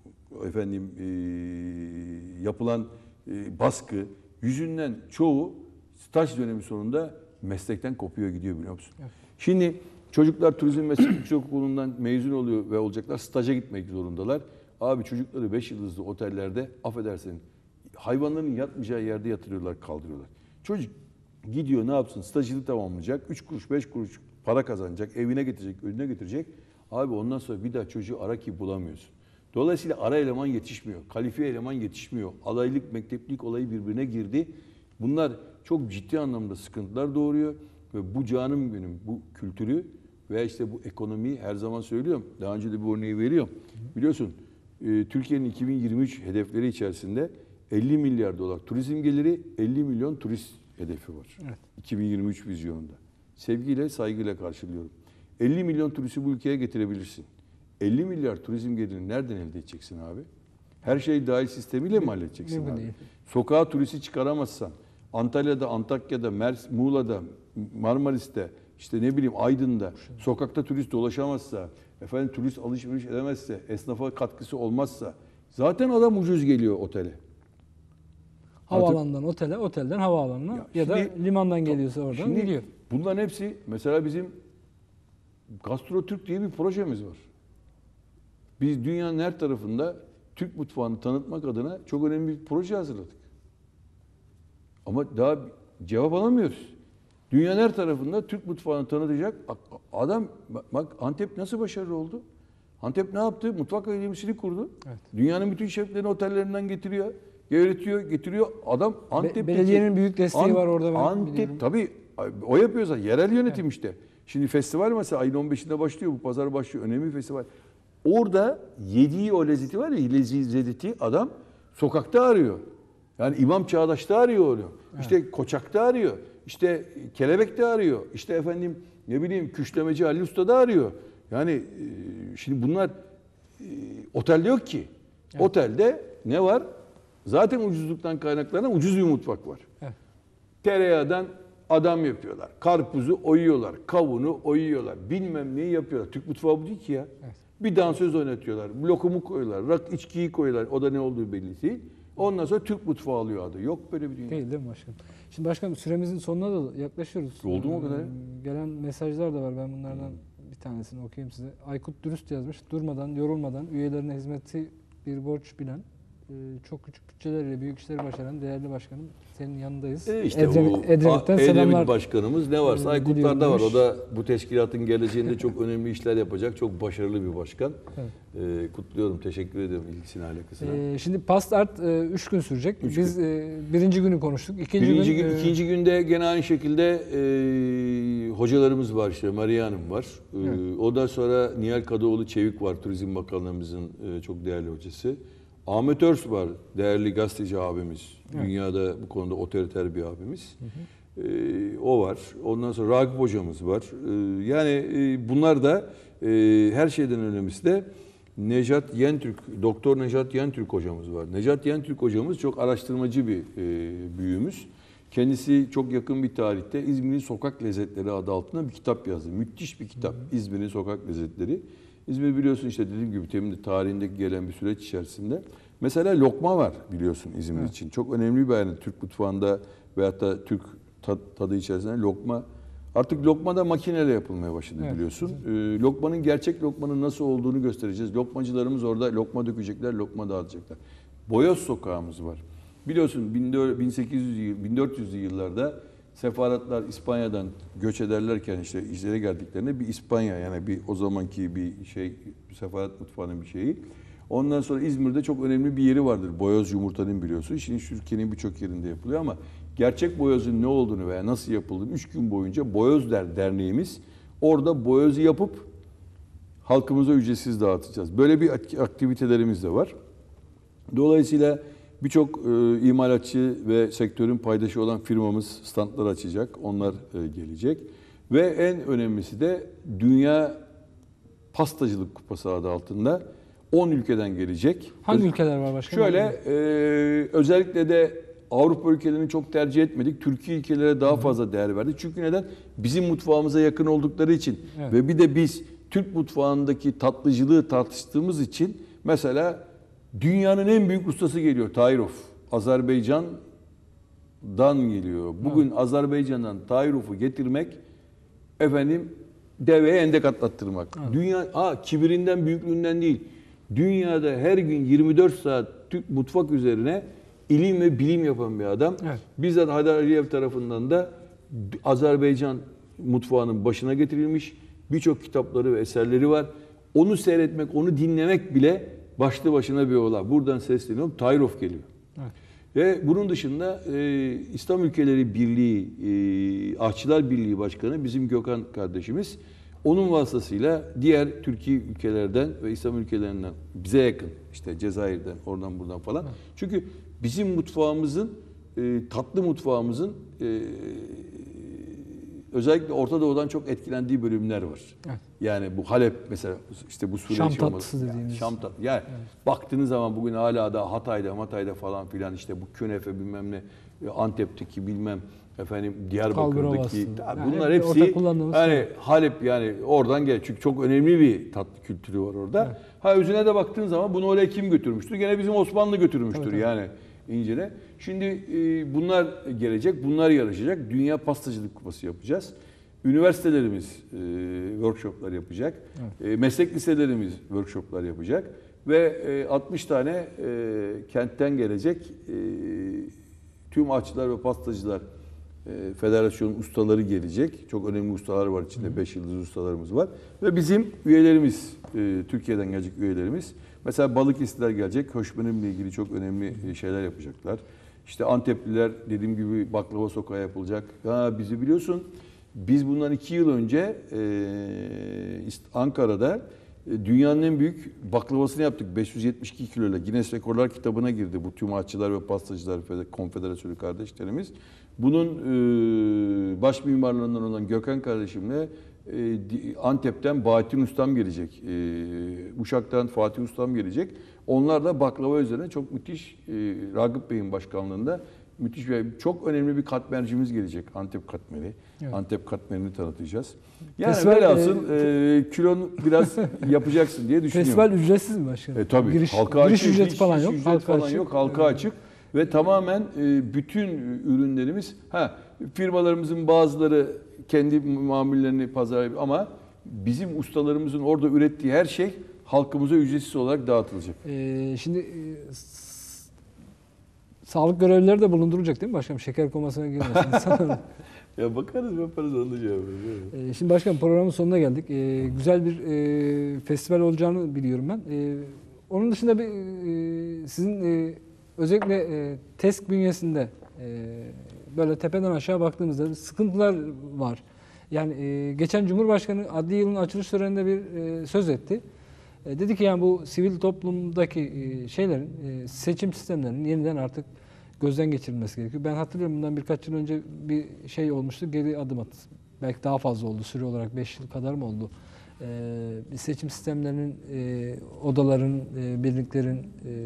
yapılan baskı yüzünden çoğu staj dönemi sonunda meslekten kopuyor gidiyor biliyor musun? Evet. Şimdi çocuklar turizm meslek yüksekokulu'ndan mezun oluyor ve olacaklar staja gitmek zorundalar. Abi çocukları 5 yıldızlı otellerde affedersin hayvanların yatmayacağı yerde yatırıyorlar, kaldırıyorlar. Çocuk gidiyor ne yapsın stajını tamamlayacak 3 kuruş 5 kuruş para kazanacak, evine getirecek, önüne getirecek. Abi ondan sonra bir daha çocuğu ara ki bulamıyorsun. Dolayısıyla ara eleman yetişmiyor, kalifiye eleman yetişmiyor. Alaylık, mekteplik olayı birbirine girdi. Bunlar çok ciddi anlamda sıkıntılar doğuruyor. Ve bu canım benim, bu kültürü veya işte bu ekonomiyi her zaman söylüyorum. Daha önce de bu örneği veriyorum. Biliyorsun Türkiye'nin 2023 hedefleri içerisinde 50 milyar dolar turizm geliri, 50 milyon turist hedefi var. Evet. 2023 vizyonunda. Sevgiyle, saygıyla karşılıyorum. 50 milyon turisti bu ülkeye getirebilirsin. 50 milyar turizm gelirini nereden elde edeceksin abi? Her şey dahil sistemiyle mi halledeceksin abi? Sokağa turisti çıkaramazsan, Antalya'da, Antakya'da, Muğla'da, Marmaris'te, işte ne bileyim Aydın'da sokakta turist dolaşamazsa, efendim turist alışveriş edemezse, esnafa katkısı olmazsa zaten adam ucuz geliyor otele. Havaalanından otele, otelden havaalanına ya da limandan geliyorsa oradan gidiyor. Bunların hepsi mesela bizim Gastro Türk diye bir projemiz var. Biz dünyanın her tarafında Türk mutfağını tanıtmak adına çok önemli bir proje hazırladık. Ama daha cevap alamıyoruz. Dünyanın her tarafında Türk mutfağını tanıtacak adam, bak Antep nasıl başarılı oldu? Antep ne yaptı? Mutfak akademisini kurdu. Evet. Dünyanın bütün şeflerini otellerinden getiriyor, getiriyor. Adam Antep'teki... Belediyenin büyük desteği var orada. Antep tabii o yapıyor zaten. Yerel yönetim işte. Şimdi festival mesela ayın 15'inde başlıyor. Bu pazar başlıyor. Önemli bir festival. Orada yediği o lezzeti var ya, lezzeti adam sokakta arıyor. Yani İmam Çağdaş'ta arıyor onu. Evet. İşte Koçak'ta arıyor. İşte Kelebek'te arıyor. İşte efendim ne bileyim Küşlemeci Ali Usta'da arıyor. Yani şimdi bunlar otelde yok ki. Evet. Otelde ne var? Zaten ucuzluktan kaynaklanan ucuz bir mutfak var. Evet. Tereyağından adam yapıyorlar. Karpuzu oyuyorlar. Kavunu oyuyorlar. Bilmem neyi yapıyorlar. Türk mutfağı bu değil ki ya. Evet. Bir dansöz oynatıyorlar. Lokumu koyuyorlar. İçkiyi koyuyorlar. O da ne olduğu belli değil. Ondan sonra Türk mutfağı alıyor adı. Yok böyle bir dünya. Değil mi başkanım? Şimdi başkanım süremizin sonuna da yaklaşıyoruz. Oldu mu o kadar? Gelen mesajlar da var. Ben bunlardan bir tanesini okuyayım size. Aykut Dürüst yazmış. Durmadan, yorulmadan üyelerine hizmeti bir borç bilen, çok küçük bütçelerle büyük işleri başaran değerli başkanım, senin yanındayız. İşte Edremit'ten selamlar. Başkanımız ne varsa Aykutlar'da var. O da bu teşkilatın geleceğinde çok önemli işler yapacak. Çok başarılı bir başkan. Evet. Kutluyorum. Teşekkür ederim ilgisine, alakasına. Şimdi Past Art 3 gün sürecek. Biz birinci günü konuştuk. İkinci günde gene aynı şekilde hocalarımız var işte. Maria Hanım var. Evet. Ondan sonra Nihal Kadıoğlu Çevik var. Turizm Bakanlığımızın çok değerli hocası. Ahmet Örs var, değerli gazeteci abimiz. Evet. Dünyada bu konuda otoriter bir abimiz. Hı hı. O var. Ondan sonra Ragıp hocamız var. Yani bunlar da her şeyden önemlisi de Nejat Yentürk, Doktor Nejat Yentürk hocamız var. Nejat Yentürk hocamız çok araştırmacı bir büyüğümüz. Kendisi çok yakın bir tarihte İzmir'in Sokak Lezzetleri adı altında bir kitap yazdı. Müthiş bir kitap. İzmir'in Sokak Lezzetleri. İzmir biliyorsun işte dediğim gibi temin tarihindeki gelen bir süreç içerisinde. Mesela lokma var biliyorsun İzmir için. Çok önemli bir yani Türk mutfağında veyahut da Türk tadı içerisinde lokma. Artık lokma da makineyle yapılmaya başladı biliyorsun. Lokmanın gerçek lokmanın nasıl olduğunu göstereceğiz. Lokmacılarımız orada lokma dökecekler, lokma dağıtacaklar. Boyoz sokağımız var. Biliyorsun 1400'lü yıllarda sefaretler İspanya'dan göç ederlerken işte izlere geldiklerinde bir İspanya yani bir o zamanki bir sefaret mutfağının bir şeyi. Ondan sonra İzmir'de çok önemli bir yeri vardır. Boyoz yumurtanın biliyorsun. Şimdi Türkiye'nin birçok yerinde yapılıyor ama gerçek boyozun ne olduğunu veya nasıl yapıldığını 3 gün boyunca Boyoz Derneğimiz orada boyozu yapıp halkımıza ücretsiz dağıtacağız. Böyle bir aktivitelerimiz de var. Dolayısıyla birçok imalatçı ve sektörün paydaşı olan firmamız standlar açacak. Onlar gelecek. Ve en önemlisi de Dünya Pastacılık Kupası adı altında 10 ülkeden gelecek. Hangi ülkeler var başkanım? Şöyle özellikle de Avrupa ülkelerini çok tercih etmedik. Türkiye ülkelere daha fazla değer verdik. Çünkü neden? Bizim mutfağımıza yakın oldukları için ve bir de biz Türk mutfağındaki tatlıcılığı tartıştığımız için mesela dünyanın en büyük ustası geliyor Tahirov. Azerbaycan'dan geliyor. Bugün Azerbaycan'dan Tahirov'u getirmek efendim deveye endek atlattırmak. Dünya kibirinden büyüklüğünden değil. Dünyada her gün 24 saat Türk mutfak üzerine ilim ve bilim yapan bir adam. Evet. Bizzat Haydar Aliyev tarafından da Azerbaycan mutfağının başına getirilmiş. Birçok kitapları ve eserleri var. Onu seyretmek, onu dinlemek bile başlı başına bir olay. Buradan sesleniyorum. Tahirov geliyor. Evet. Ve bunun dışında İslam Ülkeleri Birliği, Aşçılar Birliği Başkanı bizim Gökhan kardeşimiz. Onun vasıtasıyla diğer Türkiye ülkelerden ve İslam ülkelerinden bize yakın işte Cezayir'den oradan buradan falan. Evet. Çünkü bizim mutfağımızın, tatlı mutfağımızın özellikle Orta Doğu'dan çok etkilendiği bölümler var. Evet. Yani bu Halep mesela işte bu Suriye Şam tatlısı dediğimiz. Şam tatlısı. Yani baktığınız zaman bugün hala da Hatay'da falan filan işte bu künefe bilmem ne Antep'teki bilmem efendim Diyarbakır'daki bunlar hepsi hani Halep yani oradan geliyor. Çünkü çok önemli bir tatlı kültürü var orada. Evet. Özüne de baktığın zaman bunu oraya kim götürmüştür? Gene bizim Osmanlı götürmüştür yani. incele. Şimdi bunlar gelecek, bunlar yarışacak. Dünya Pastacılık Kupası yapacağız. Üniversitelerimiz workshoplar yapacak. Evet. Meslek liselerimiz workshoplar yapacak. Ve 60 tane kentten gelecek tüm aşçılar ve pastacılar federasyonun ustaları gelecek. Çok önemli ustalar var içinde. 5 yıldız ustalarımız var. Ve bizim üyelerimiz, Türkiye'den gelecek üyelerimiz. Mesela Balıkesirliler gelecek. Höşmenimle ilgili çok önemli şeyler yapacaklar. İşte Antepliler dediğim gibi baklava sokağı yapılacak. Ha, bizi biliyorsun. Biz bundan 2 yıl önce Ankara'da dünyanın en büyük baklavasını yaptık. 572 kiloyla Guinness Rekorlar kitabına girdi bu tüm aşçılar ve pastacılar konfederasyonu kardeşlerimiz. Bunun baş mimarlarından olan Gökhan kardeşimle Antep'ten Bahattin Ustam gelecek. Uşak'tan Fatih Ustam gelecek. Onlar da baklava üzerine çok müthiş, Ragıp Bey'in başkanlığında müthiş çok önemli bir katmercimiz gelecek. Antep katmeri. Evet. Antep katmerini tanıtacağız. Yani velhasıl kilonu biraz yapacaksın diye düşünüyorum. Festival ücretsiz mi başkanım? Tabii. Giriş Açık, ücreti falan yok. Halka açık. Ve tamamen bütün ürünlerimiz, firmalarımızın bazıları kendi mamullerini pazarlayabilir ama bizim ustalarımızın orada ürettiği her şey halkımıza ücretsiz olarak dağıtılacak. Şimdi sağlık görevlileri de bulundurulacak değil mi başkanım? Şeker komasına girmesin. Ya bakarız yaparız onu cevabı. Şimdi başkanım programın sonuna geldik. Güzel bir festival olacağını biliyorum ben. Onun dışında sizin özellikle TESK bünyesinde böyle tepeden aşağı baktığımızda sıkıntılar var. Yani geçen Cumhurbaşkanı adli yılın açılış töreninde bir söz etti. Dedi ki yani bu sivil toplumdaki şeylerin, seçim sistemlerinin yeniden artık gözden geçirilmesi gerekiyor. Ben hatırlıyorum bundan birkaç yıl önce bir şey olmuştu, geri adım attı. Belki daha fazla oldu, süre olarak 5 yıl kadar mı oldu? Seçim sistemlerinin, odaların, birliklerin,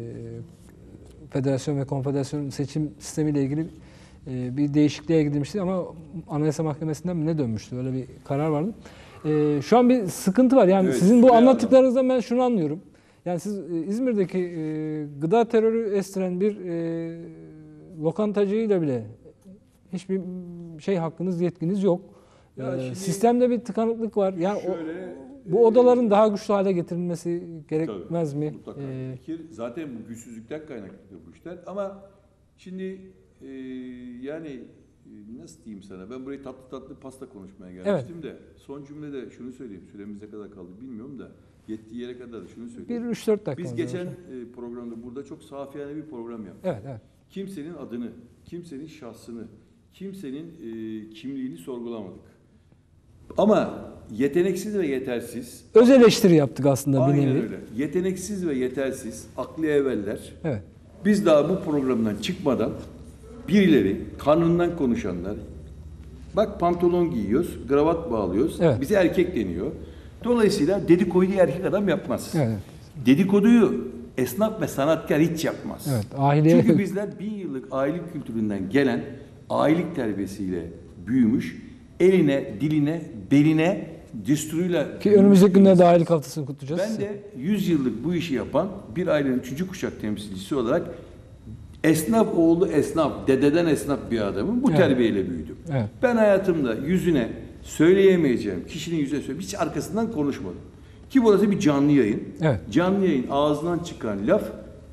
federasyon ve konfederasyon seçim sistemiyle ilgili bir değişikliğe gidilmişti ama Anayasa Mahkemesi'nden mi ne dönmüştü? Öyle bir karar vardı. Şu an bir sıkıntı var. Yani evet, sizin bu anlattıklarınızdan ben şunu anlıyorum. Yani siz İzmir'deki gıda terörü estiren bir lokantacıyla bile hiçbir şey hakkınız, yetkiniz yok. Sistemde bir tıkanıklık var. Yani bu odaların daha güçlü hale getirilmesi gerekmez mi? Mutlaka. Zaten bu güçsüzlükten kaynaklı bu işler. Ama şimdi yani nasıl diyeyim sana? Ben buraya tatlı pasta konuşmaya gelmiştim de son cümlede şunu söyleyeyim. Süremiz ne kadar kaldı bilmiyorum da yettiği yere kadar da şunu söyleyeyim. 3-4 dakika. Biz geçen programda burada çok safiyane bir program yaptık. Evet. Kimsenin adını, kimsenin şahsını, kimsenin kimliğini sorgulamadık. Ama yeteneksiz ve yetersiz. Öz eleştiri yaptık aslında bir nevi. Aynen öyle. Yeteneksiz ve yetersiz, aklı evveller. Evet. Biz daha bu programdan çıkmadan birileri, kanundan konuşanlar, bak pantolon giyiyoruz, kravat bağlıyoruz, evet. Bize erkek deniyor. Dolayısıyla dedikoduyu erkek adam yapmaz. Evet. Dedikoduyu esnaf ve sanatkar hiç yapmaz. Evet, Çünkü bizler 1000 yıllık ailelik kültüründen gelen, ailelik terbiyesiyle büyümüş, eline, diline, beline, düsturuyla... Ki önümüzdeki günlerde ailelik haftasını kutlayacağız. Ben de 100 yıllık bu işi yapan bir ailenin 3. kuşak temsilcisi olarak esnaf oğlu esnaf, dededen esnaf bir adamım. Bu terbiyeyle büyüdüm. Evet. Ben hayatımda yüzüne söyleyemeyeceğim kişinin yüzüne söyleyeyim. Hiç arkasından konuşmadım. Ki burası bir canlı yayın. Evet. Canlı yayın ağzından çıkan laf,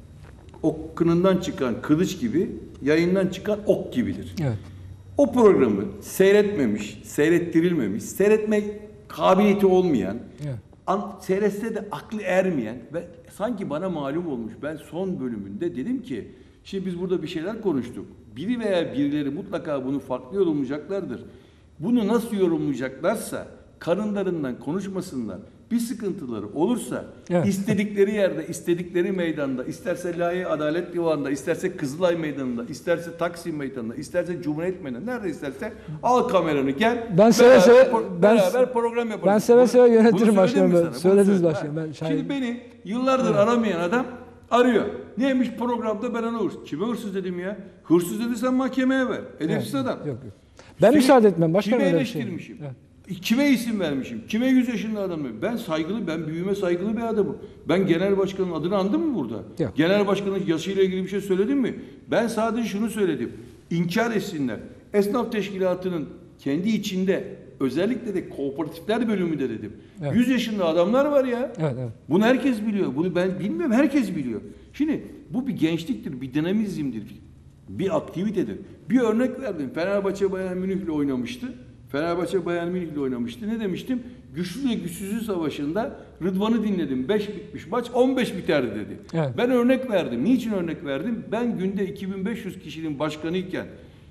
o kınından çıkan kılıç gibi, yayından çıkan ok gibidir. Evet. O programı seyretmemiş, seyrettirilmemiş, seyretmek kabiliyeti olmayan, evet. Seyretse de aklı ermeyen ve sanki bana malum olmuş. Ben son bölümünde dedim ki, şimdi biz burada bir şeyler konuştuk. Biri veya birileri mutlaka bunu farklı yorumlayacaklardır. Bunu nasıl yorumlayacaklarsa karınlarından konuşmasınlar. Bir sıkıntıları olursa evet. istedikleri yerde, istedikleri meydanda, isterse Layık Adalet Divanı'nda, isterse Kızılay Meydanı'nda, isterse Taksim Meydanı'nda, isterse Cumhuriyet Meydanı'nda, nerede isterse al kameranı gel. Beraber program yaparız. Ben seve seve yönetirim başkanım. Söylediniz başkanım. Şimdi beni yıllardır aramayan adam arıyor. Neymiş programda ben ona hırsız. Kime hırsız dedim ya? Hırsız dediysen mahkemeye ver. Edepsiz adam. Yok. Ben müsaade etmem. Başkanım öyle bir şey. Evet. Kime isim vermişim? Kime 100 yaşında adamım? Ben saygılı, ben büyüme saygılı bir adamım. Ben genel başkanın adını andım mı burada? Yok. Genel başkanın yaşıyla ilgili bir şey söyledim mi? Ben sadece şunu söyledim. İnkar etsinler. Esnaf teşkilatının kendi içinde özellikle de kooperatifler bölümünde dedim. Evet. 100 yaşında adamlar var ya. Evet, evet. Bunu herkes biliyor. Bunu ben bilmiyorum. Herkes biliyor. Şimdi bu bir gençliktir, bir dinamizmdir, bir aktivitedir. Bir örnek verdim. Fenerbahçe Bayern Münih'le oynamıştı. Fenerbahçe Bayern Münih'le oynamıştı. Ne demiştim? Güçlü ve güçsüzü savaşında Rıdvan'ı dinledim. 5 bitmiş maç, 15 biterdi dedi. Evet. Ben örnek verdim. Niçin örnek verdim? Ben günde 2500 kişinin başkanıyken,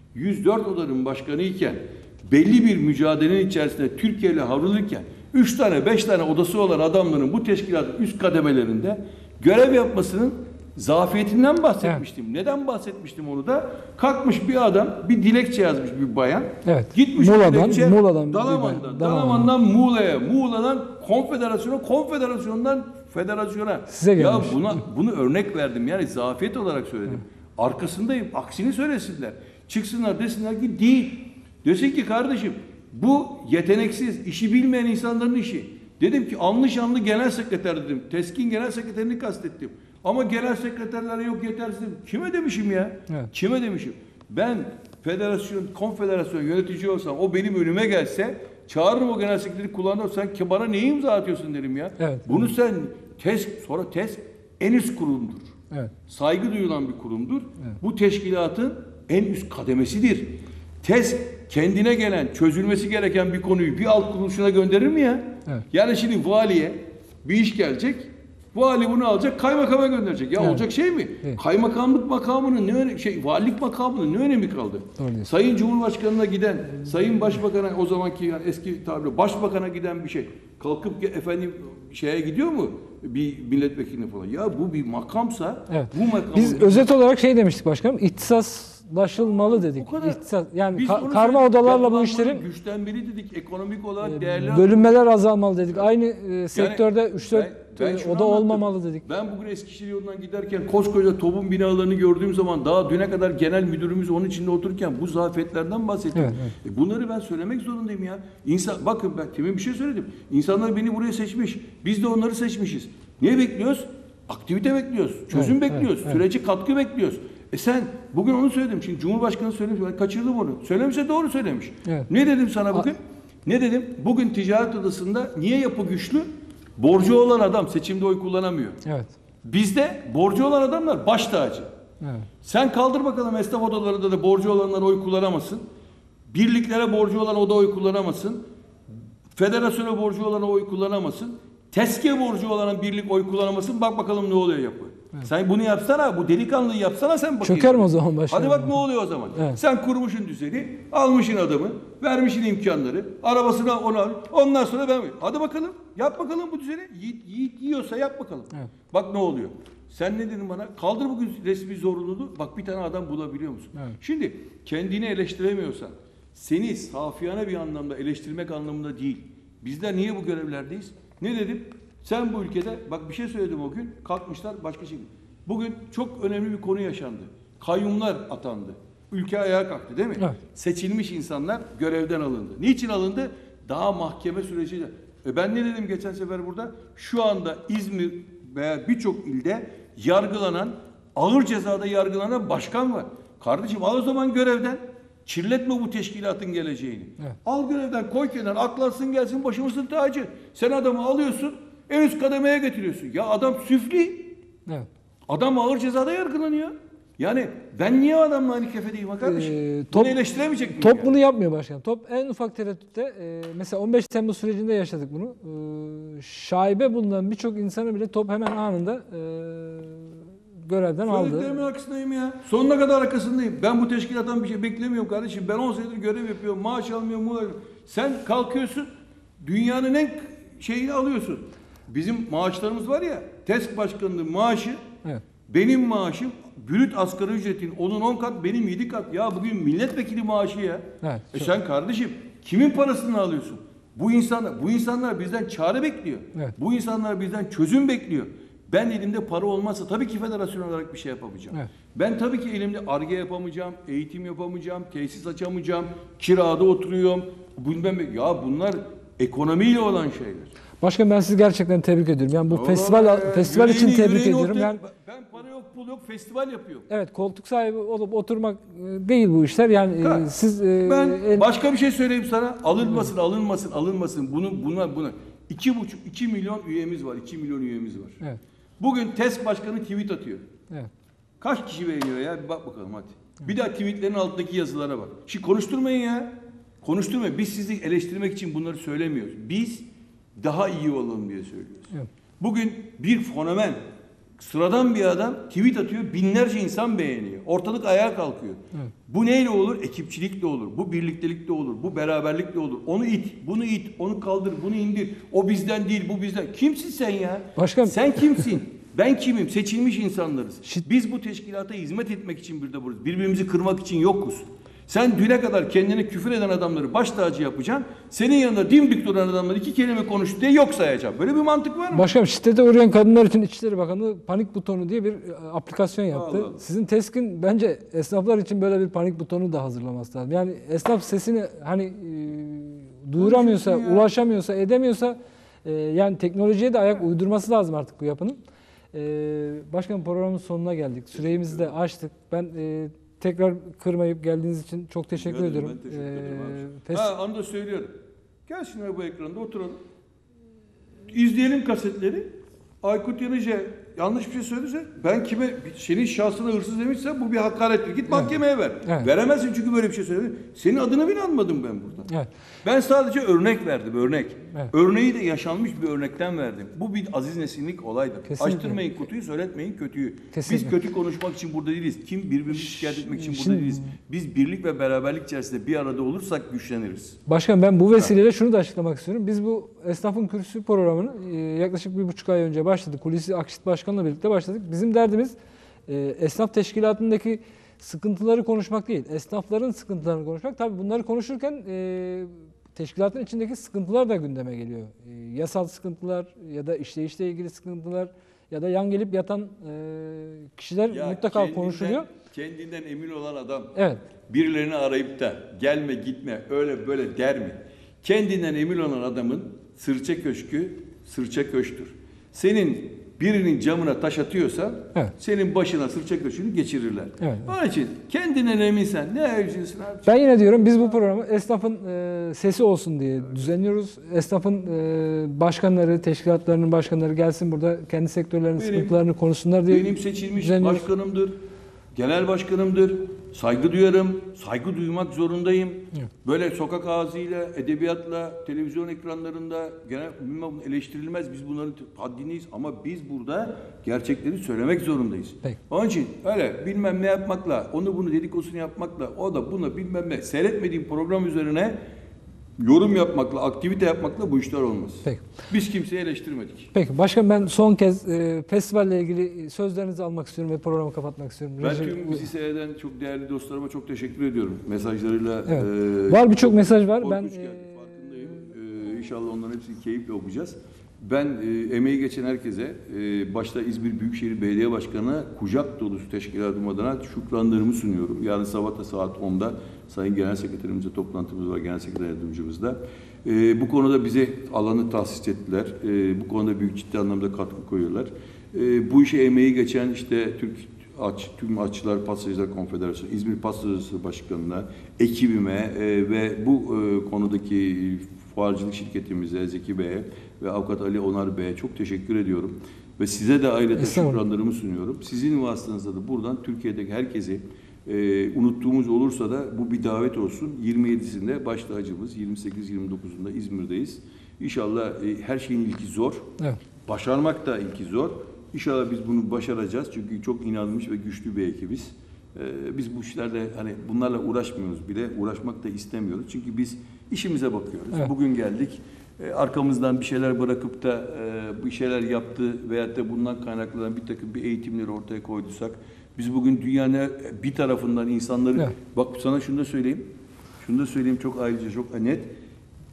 104 odanın başkanıyken, belli bir mücadelenin içerisinde Türkiye ile havrulurken 3 tane 5 tane odası olan adamların bu teşkilatın üst kademelerinde görev yapmasının zafiyetinden bahsetmiştim. Evet. Neden bahsetmiştim onu da? Kalkmış bir adam bir dilekçe yazmış bir bayan. Evet. Gitmiş Muğla'dan Dalaman'dan Muğla'ya, Muğla'dan konfederasyona, konfederasyondan federasyona. Size gelmiş. Ya bunu örnek verdim. Yani zafiyet olarak söyledim. Arkasındayım. Aksini söylesinler. Çıksınlar desinler ki değil. Desin ki kardeşim bu yeteneksiz, işi bilmeyen insanların işi. Dedim ki anlı şanlı genel sekreter dedim. TESK'in genel sekreterini kastettim. Ama genel sekreterler yok yetersiz dedim. Kime demişim ya? Evet. Kime demişim? Ben federasyon, konfederasyon yönetici olsam o benim önüme gelse çağırırım o genel sekreteri kullanırım. Sen bana neyi imza atıyorsun derim ya. Evet. Bunu sen sonra TESK en üst kurumdur. Evet. Saygı duyulan bir kurumdur. Evet. Bu teşkilatın en üst kademesidir. TESK kendine gelen, çözülmesi gereken bir konuyu bir alt kuruluşuna gönderir mi ya? Evet. Yani şimdi valiye bir iş gelecek, vali bunu alacak, kaymakama gönderecek. Ya Evet. olacak şey mi? Evet. Kaymakamlık makamının valilik makamının ne önemi kaldı? Sayın Cumhurbaşkanı'na giden, Sayın Başbakan'a o zamanki yani eski tabirle Başbakan'a giden bir şey. Kalkıp efendim şeye gidiyor mu? Bir milletvekiline falan. Ya bu bir makamsa Evet. bu makamın... Biz özet olarak şey demiştik başkanım. İhtisaslaşılmalı dedik. O kadar. Yani Biz onu karma söyledik. odalarla bu işlerin güçlenmeli dedik, ekonomik olarak değerli. bölünmeler azalmalı dedik. Aynı sektörde 3-4 şunu oda anlattım. olmamalı dedik. Ben bugün Eskişehir yolundan giderken koskoca TOB'un binalarını gördüğüm zaman daha düne kadar genel müdürümüz onun içinde otururken bu zafiyetlerden bahsettim. Evet, evet. Bunları ben söylemek zorundayım ya. Bakın ben temin bir şey söyledim. İnsanlar beni buraya seçmiş. Biz de onları seçmişiz. Ne bekliyoruz? Aktivite bekliyoruz. Çözüm bekliyoruz. evet. Süreci katkı bekliyoruz. Sen bugün onu söyledim. Şimdi Cumhurbaşkanı söylemiş. Ben kaçırdım onu. Söylemişse doğru söylemiş. Evet. Ne dedim sana bugün? Ne dedim? Bugün ticaret odasında niye yapı güçlü? Borcu olan adam seçimde oy kullanamıyor. Evet. Bizde borcu olan adamlar baş tacı. Evet. Sen kaldır bakalım esnaf odalarında da borcu olanlar oy kullanamasın. Birliklere borcu olan oda oy kullanamasın. Federasyona borcu olan oy kullanamasın. TESK'e borcu olan birlik oy kullanamasın. Bak bakalım ne oluyor yapı. Evet. Sen bunu yapsana, bu delikanlıyı yapsana sen bakayım. Çöker mi o zaman başkanım? Hadi bak ne oluyor o zaman. Evet. Sen kurmuşsun düzeni, almışsın adamı, vermişsin imkanları, arabasına onu al. Ondan sonra hadi bakalım, yap bakalım bu düzeni. Yiğit yiyorsa yap bakalım. Evet. Bak ne oluyor. Sen ne dedin bana? Kaldır bugün resmi zorunluluğu. Bak bir tane adam bulabiliyor musun? Evet. Şimdi kendini eleştiremiyorsan, seni safiyane bir anlamda eleştirmek anlamında değil. Bizler niye bu görevlerdeyiz? Ne dedim? Sen bu ülkede, bak bir şey söyledim o gün, kalkmışlar başka şey. Bugün çok önemli bir konu yaşandı. Kayyumlar atandı. Ülke ayağa kalktı değil mi? Evet. Seçilmiş insanlar görevden alındı. Niçin alındı? Daha mahkeme süreciyle. Ben ne dedim geçen sefer burada? Şu anda İzmir veya birçok ilde yargılanan, ağır cezada yargılanan başkan var. Kardeşim al o zaman görevden. Çirletme bu teşkilatın geleceğini. Evet. Al görevden, koy kenara, aklansın gelsin başımızın tacı. Sen adamı alıyorsun, en üst kademeye getiriyorsun. Ya adam süfli. Evet. Adam ağır cezada yargılanıyor. Yani ben niye adamla aynı kefedeyim kardeşim? Bunu eleştiremeyecek miyim? Top bunu yapmıyor başkan. Top en ufak tereddütte mesela 15 Temmuz sürecinde yaşadık bunu. Şaibe bulunan birçok insanı bile top hemen anında görevden aldı. Söylediklerimin arkasındayım ya. Sonuna kadar arkasındayım. Ben bu teşkilattan bir şey beklemiyorum kardeşim. Ben 10 senedir görev yapıyorum. Maaş almıyorum. Sen kalkıyorsun. Dünyanın en şeyini alıyorsun. Bizim maaşlarımız var ya. TESK başkanının maaşı. Evet. Benim maaşım brüt asgari ücretin onun 10 kat benim 7 kat. Ya bugün milletvekili maaşı ya. Evet, sen kardeşim kimin parasını alıyorsun? Bu insanlar bizden çare bekliyor. Evet. Bu insanlar bizden çözüm bekliyor. Ben elimde para olmazsa tabii ki federasyon olarak bir şey yapamayacağım. Evet. Ben tabii ki elimde Ar-Ge yapamayacağım, eğitim yapamayacağım, tesis açamayacağım, kirada oturuyorum. Bilmem, ya bunlar ekonomiyle olan şeyler. Başkanım ben sizi gerçekten tebrik ediyorum. Yani bu festival için tebrik ediyorum. Yani Ben para yok, pul yok, festival yapıyorum. evet, koltuk sahibi olup oturmak değil bu işler. Yani siz Ben başka bir şey söyleyeyim sana. Alınmasın. Buna 2,5-2 milyon üyemiz var. 2 milyon üyemiz var. Evet. Bugün TES başkanı tweet atıyor. Evet. Kaç kişi beğeniyor ya? Bir bak bakalım hadi. Bir daha tweetlerin altındaki yazılara bak. Şimdi konuşturmayın ya. Konuşturmayın. Biz sizi eleştirmek için bunları söylemiyoruz. Biz daha iyi olalım diye söylüyoruz. Evet. Bugün bir fenomen, sıradan bir adam tweet atıyor, binlerce insan beğeniyor. Ortalık ayağa kalkıyor. Evet. Bu neyle olur? Ekipçilikle olur. Bu birliktelikle olur. Bu beraberlikle olur. Onu it, bunu it, onu kaldır, bunu indir. O bizden değil, bu bizden. Kimsin sen ya? Başkanım. Sen kimsin? Ben kimim? Seçilmiş insanlarız. Biz bu teşkilata hizmet etmek için burada buradayız. Birbirimizi kırmak için yokuz. Sen düne kadar kendine küfür eden adamları baş tacı yapacaksın. Senin yanında dimdik duran adamlar 2 kelime konuştu diye yok sayacağım. Böyle bir mantık var mı? Başkanım, şiddete uğrayan kadınlar için İçişleri Bakanlığı panik butonu diye bir aplikasyon yaptı. Allah. Sizin TESK'in bence esnaflar için böyle bir panik butonu da hazırlaması lazım. Yani esnaf sesini hani duyuramıyorsa, Konuşuyorsun ya. ulaşamıyorsa, edemiyorsa yani teknolojiye de ayak uydurması lazım artık bu yapının. Başkanım, programın sonuna geldik. Süremizi de açtık. Ben tekrar kırmayıp geldiğiniz için çok teşekkür ediyorum. Ben teşekkür ederim abi. Onu da söylüyorum. Gel şimdi bu ekranda oturalım. İzleyelim kasetleri. Aykut Yanıcı yanlış bir şey söylese, ben kime senin şahsına hırsız demişse bu bir hakarettir. Git mahkemeye ver. Evet. Veremezsin çünkü böyle bir şey söyledin. Senin adını bile anmadım ben burada. Evet. Ben sadece örnek verdim, örnek. Evet. Örneği de yaşanmış bir örnekten verdim. Bu bir Aziz Nesinlik olaydır. Kesinlikle. Açtırmayın kutuyu, söyletmeyin kötüyü. Kesinlikle. Biz kötü konuşmak için burada değiliz. Kim birbirimizi şikayet etmek için burada Şimdi- değiliz. Biz birlik ve beraberlik içerisinde bir arada olursak güçleniriz. Başkanım, ben bu vesileyle şunu da açıklamak istiyorum. Biz bu Esnafın Kürsüsü programını yaklaşık 1,5 ay önce başladık. Hulusi Akşit Başkan'la birlikte başladık. Bizim derdimiz esnaf teşkilatındaki sıkıntıları konuşmak değil. Esnafların sıkıntılarını konuşmak. Tabii bunları konuşurken teşkilatın içindeki sıkıntılar da gündeme geliyor. Yasal sıkıntılar ya da işleyişle ilgili sıkıntılar ya da yan gelip yatan kişiler mutlaka konuşuluyor. Kendinden emin olan adam Evet. birilerini arayıp da gelme gitme öyle böyle der mi? Kendinden emin olan adamın sırça köşkü sırça köşktür. Senin birinin camına taş atıyorsa Evet. senin başına sırça köşkünü geçirirler. Evet. Onun için kendinden eminsen ne evcilsin abi? Ben yine diyorum, biz bu programı esnafın sesi olsun diye düzenliyoruz. Esnafın başkanları, teşkilatlarının başkanları gelsin burada kendi sektörlerinin sıkıntılarını konuşsunlar diye Benim seçilmiş düzenliyoruz. başkanımdır, genel başkanımdır. Saygı duyarım, saygı duymak zorundayım. Evet. Böyle sokak ağzıyla, edebiyatla, televizyon ekranlarında genel bilmem eleştirilmez. Biz bunların haddindeyiz ama biz burada gerçekleri söylemek zorundayız. Peki. Onun için öyle bilmem ne yapmakla, onu bunu dedikodusunu yapmakla, o da buna bilmem ne seyretmediğim program üzerine yorum yapmakla, aktivite yapmakla bu işler olmaz. Peki. Biz kimseyi eleştirmedik. Peki başkan, ben son kez festivalle ilgili sözlerinizi almak istiyorum ve programı kapatmak istiyorum. Ben tüm bizi seyreden çok değerli dostlarıma çok teşekkür ediyorum. Mesajlarıyla. Evet. Var, birçok mesaj var. Ben Korkunç geldi, farkındayım. İnşallah onların hepsini keyifle okuyacağız. Ben emeği geçen herkese, başta İzmir Büyükşehir Belediye Başkanı'na kucak dolusu teşkilatım adına şükranlarımı sunuyorum. Yarın sabah da saat 10'da Sayın Genel Sekreterimizle toplantımız var, Genel Sekreter Yardımcımızla. Bu konuda bize alanı tahsis ettiler. Bu konuda büyük ciddi anlamda katkı koyuyorlar. Bu işe emeği geçen işte tüm Aşçılar Pastacılar Konfederasyonu, İzmir Pastacısı Başkanı'na, ekibime ve bu konudaki fuarcılık şirketimize, Zeki Bey'e ve Avukat Ali Onar Bey'e çok teşekkür ediyorum. Ve size de ayrıca şükranlarımı sunuyorum. Sizin vasıtanızda da buradan Türkiye'deki herkesi unuttuğumuz olursa da bu bir davet olsun. 27'sinde baş tacımız, 28-29'unda İzmir'deyiz. İnşallah her şeyin ilki zor. evet. Başarmak da ilki zor. İnşallah biz bunu başaracağız. Çünkü çok inanmış ve güçlü bir ekibiz. Biz bu işlerde hani bunlarla uğraşmıyoruz bile. Uğraşmak da istemiyoruz. Çünkü biz işimize bakıyoruz. Evet. Bugün geldik. Arkamızdan bir şeyler bırakıp da bir şeyler yaptı veyahut da bundan kaynaklanan bir takım bir eğitimleri ortaya koyduysak biz bugün dünyanın bir tarafından insanları Evet. bak sana şunu da söyleyeyim. Şunu da söyleyeyim çok ayrıca çok net.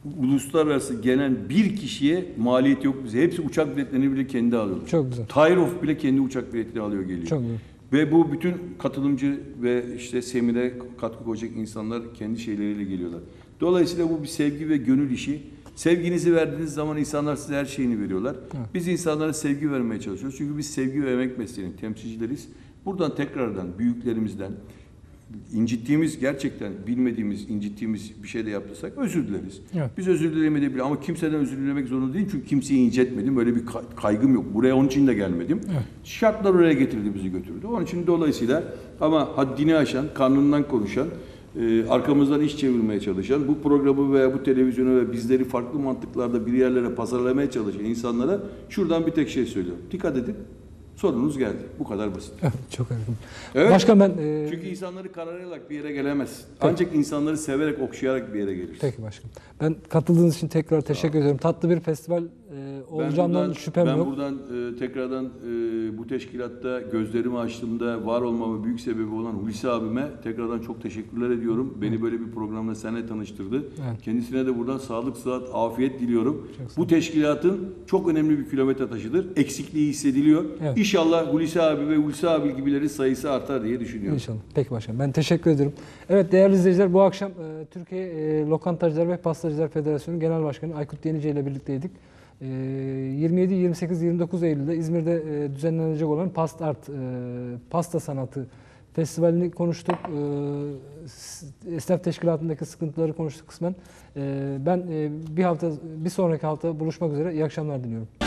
uluslararası gelen bir kişiye maliyeti yok bize. Hepsi uçak biletlerini bile kendi alıyorlar. Çok güzel. Tayrof bile kendi uçak biletini alıyor geliyor. Çok güzel. Ve bu bütün katılımcı ve işte semire katkı koyacak insanlar kendi şeyleriyle geliyorlar. Dolayısıyla bu bir sevgi ve gönül işi. Sevginizi verdiğiniz zaman insanlar size her şeyini veriyorlar. Evet. Biz insanlara sevgi vermeye çalışıyoruz. Çünkü biz sevgi ve emek mesleğinin temsilcileriz. Buradan tekrardan büyüklerimizden incittiğimiz, gerçekten bilmediğimiz, incittiğimiz bir şey de yaptıysak özür dileriz. Evet. Biz özür dilemeyi ama kimseden özür dilemek zorunda değil. Çünkü kimseyi incitmedim. Böyle bir kaygım yok. Buraya onun için de gelmedim. Evet. Şartlar oraya getirdi, bizi götürdü. Onun için dolayısıyla ama haddini aşan, karnından konuşan, arkamızdan iş çevirmeye çalışan, bu programı veya bu televizyonu ve bizleri farklı mantıklarda bir yerlere pazarlamaya çalışan insanlara şuradan bir tek şey söylüyorum. Dikkat edin. Sorunuz geldi. Bu kadar basit. Evet, çok harika. Evet. Başkan ben... Çünkü insanları karararak bir yere gelemez. Ancak insanları severek, okşayarak bir yere gelir. Peki başkanım. Ben katıldığınız için tekrar teşekkür ediyorum. Tatlı bir festival olacağından şüphem yok. Ben buradan tekrardan bu teşkilatta gözlerimi açtığımda var olmama büyük sebebi olan Hulusi abime tekrardan çok teşekkürler ediyorum. Beni böyle bir programla seninle tanıştırdı. Evet. Kendisine de buradan sağlık, sıhhat, afiyet diliyorum. Bu teşkilatın çok önemli bir kilometre taşıdır. Eksikliği hissediliyor. Evet. İnşallah Hulusi abi ve Hulusi abi gibilerin sayısı artar diye düşünüyorum. İnşallah. Peki başkanım. Ben teşekkür ederim. Evet değerli izleyiciler, bu akşam Türkiye Lokantacılar ve Pastacılar Federasyonu Genel Başkanı Aykut Yenice ile birlikteydik. 27, 28, 29 Eylül'de İzmir'de düzenlenecek olan Past Art, Pasta Sanatı Festivali'ni konuştuk. Esnaf teşkilatındaki sıkıntıları konuştuk kısmen. Ben bir sonraki hafta buluşmak üzere. İyi akşamlar diliyorum.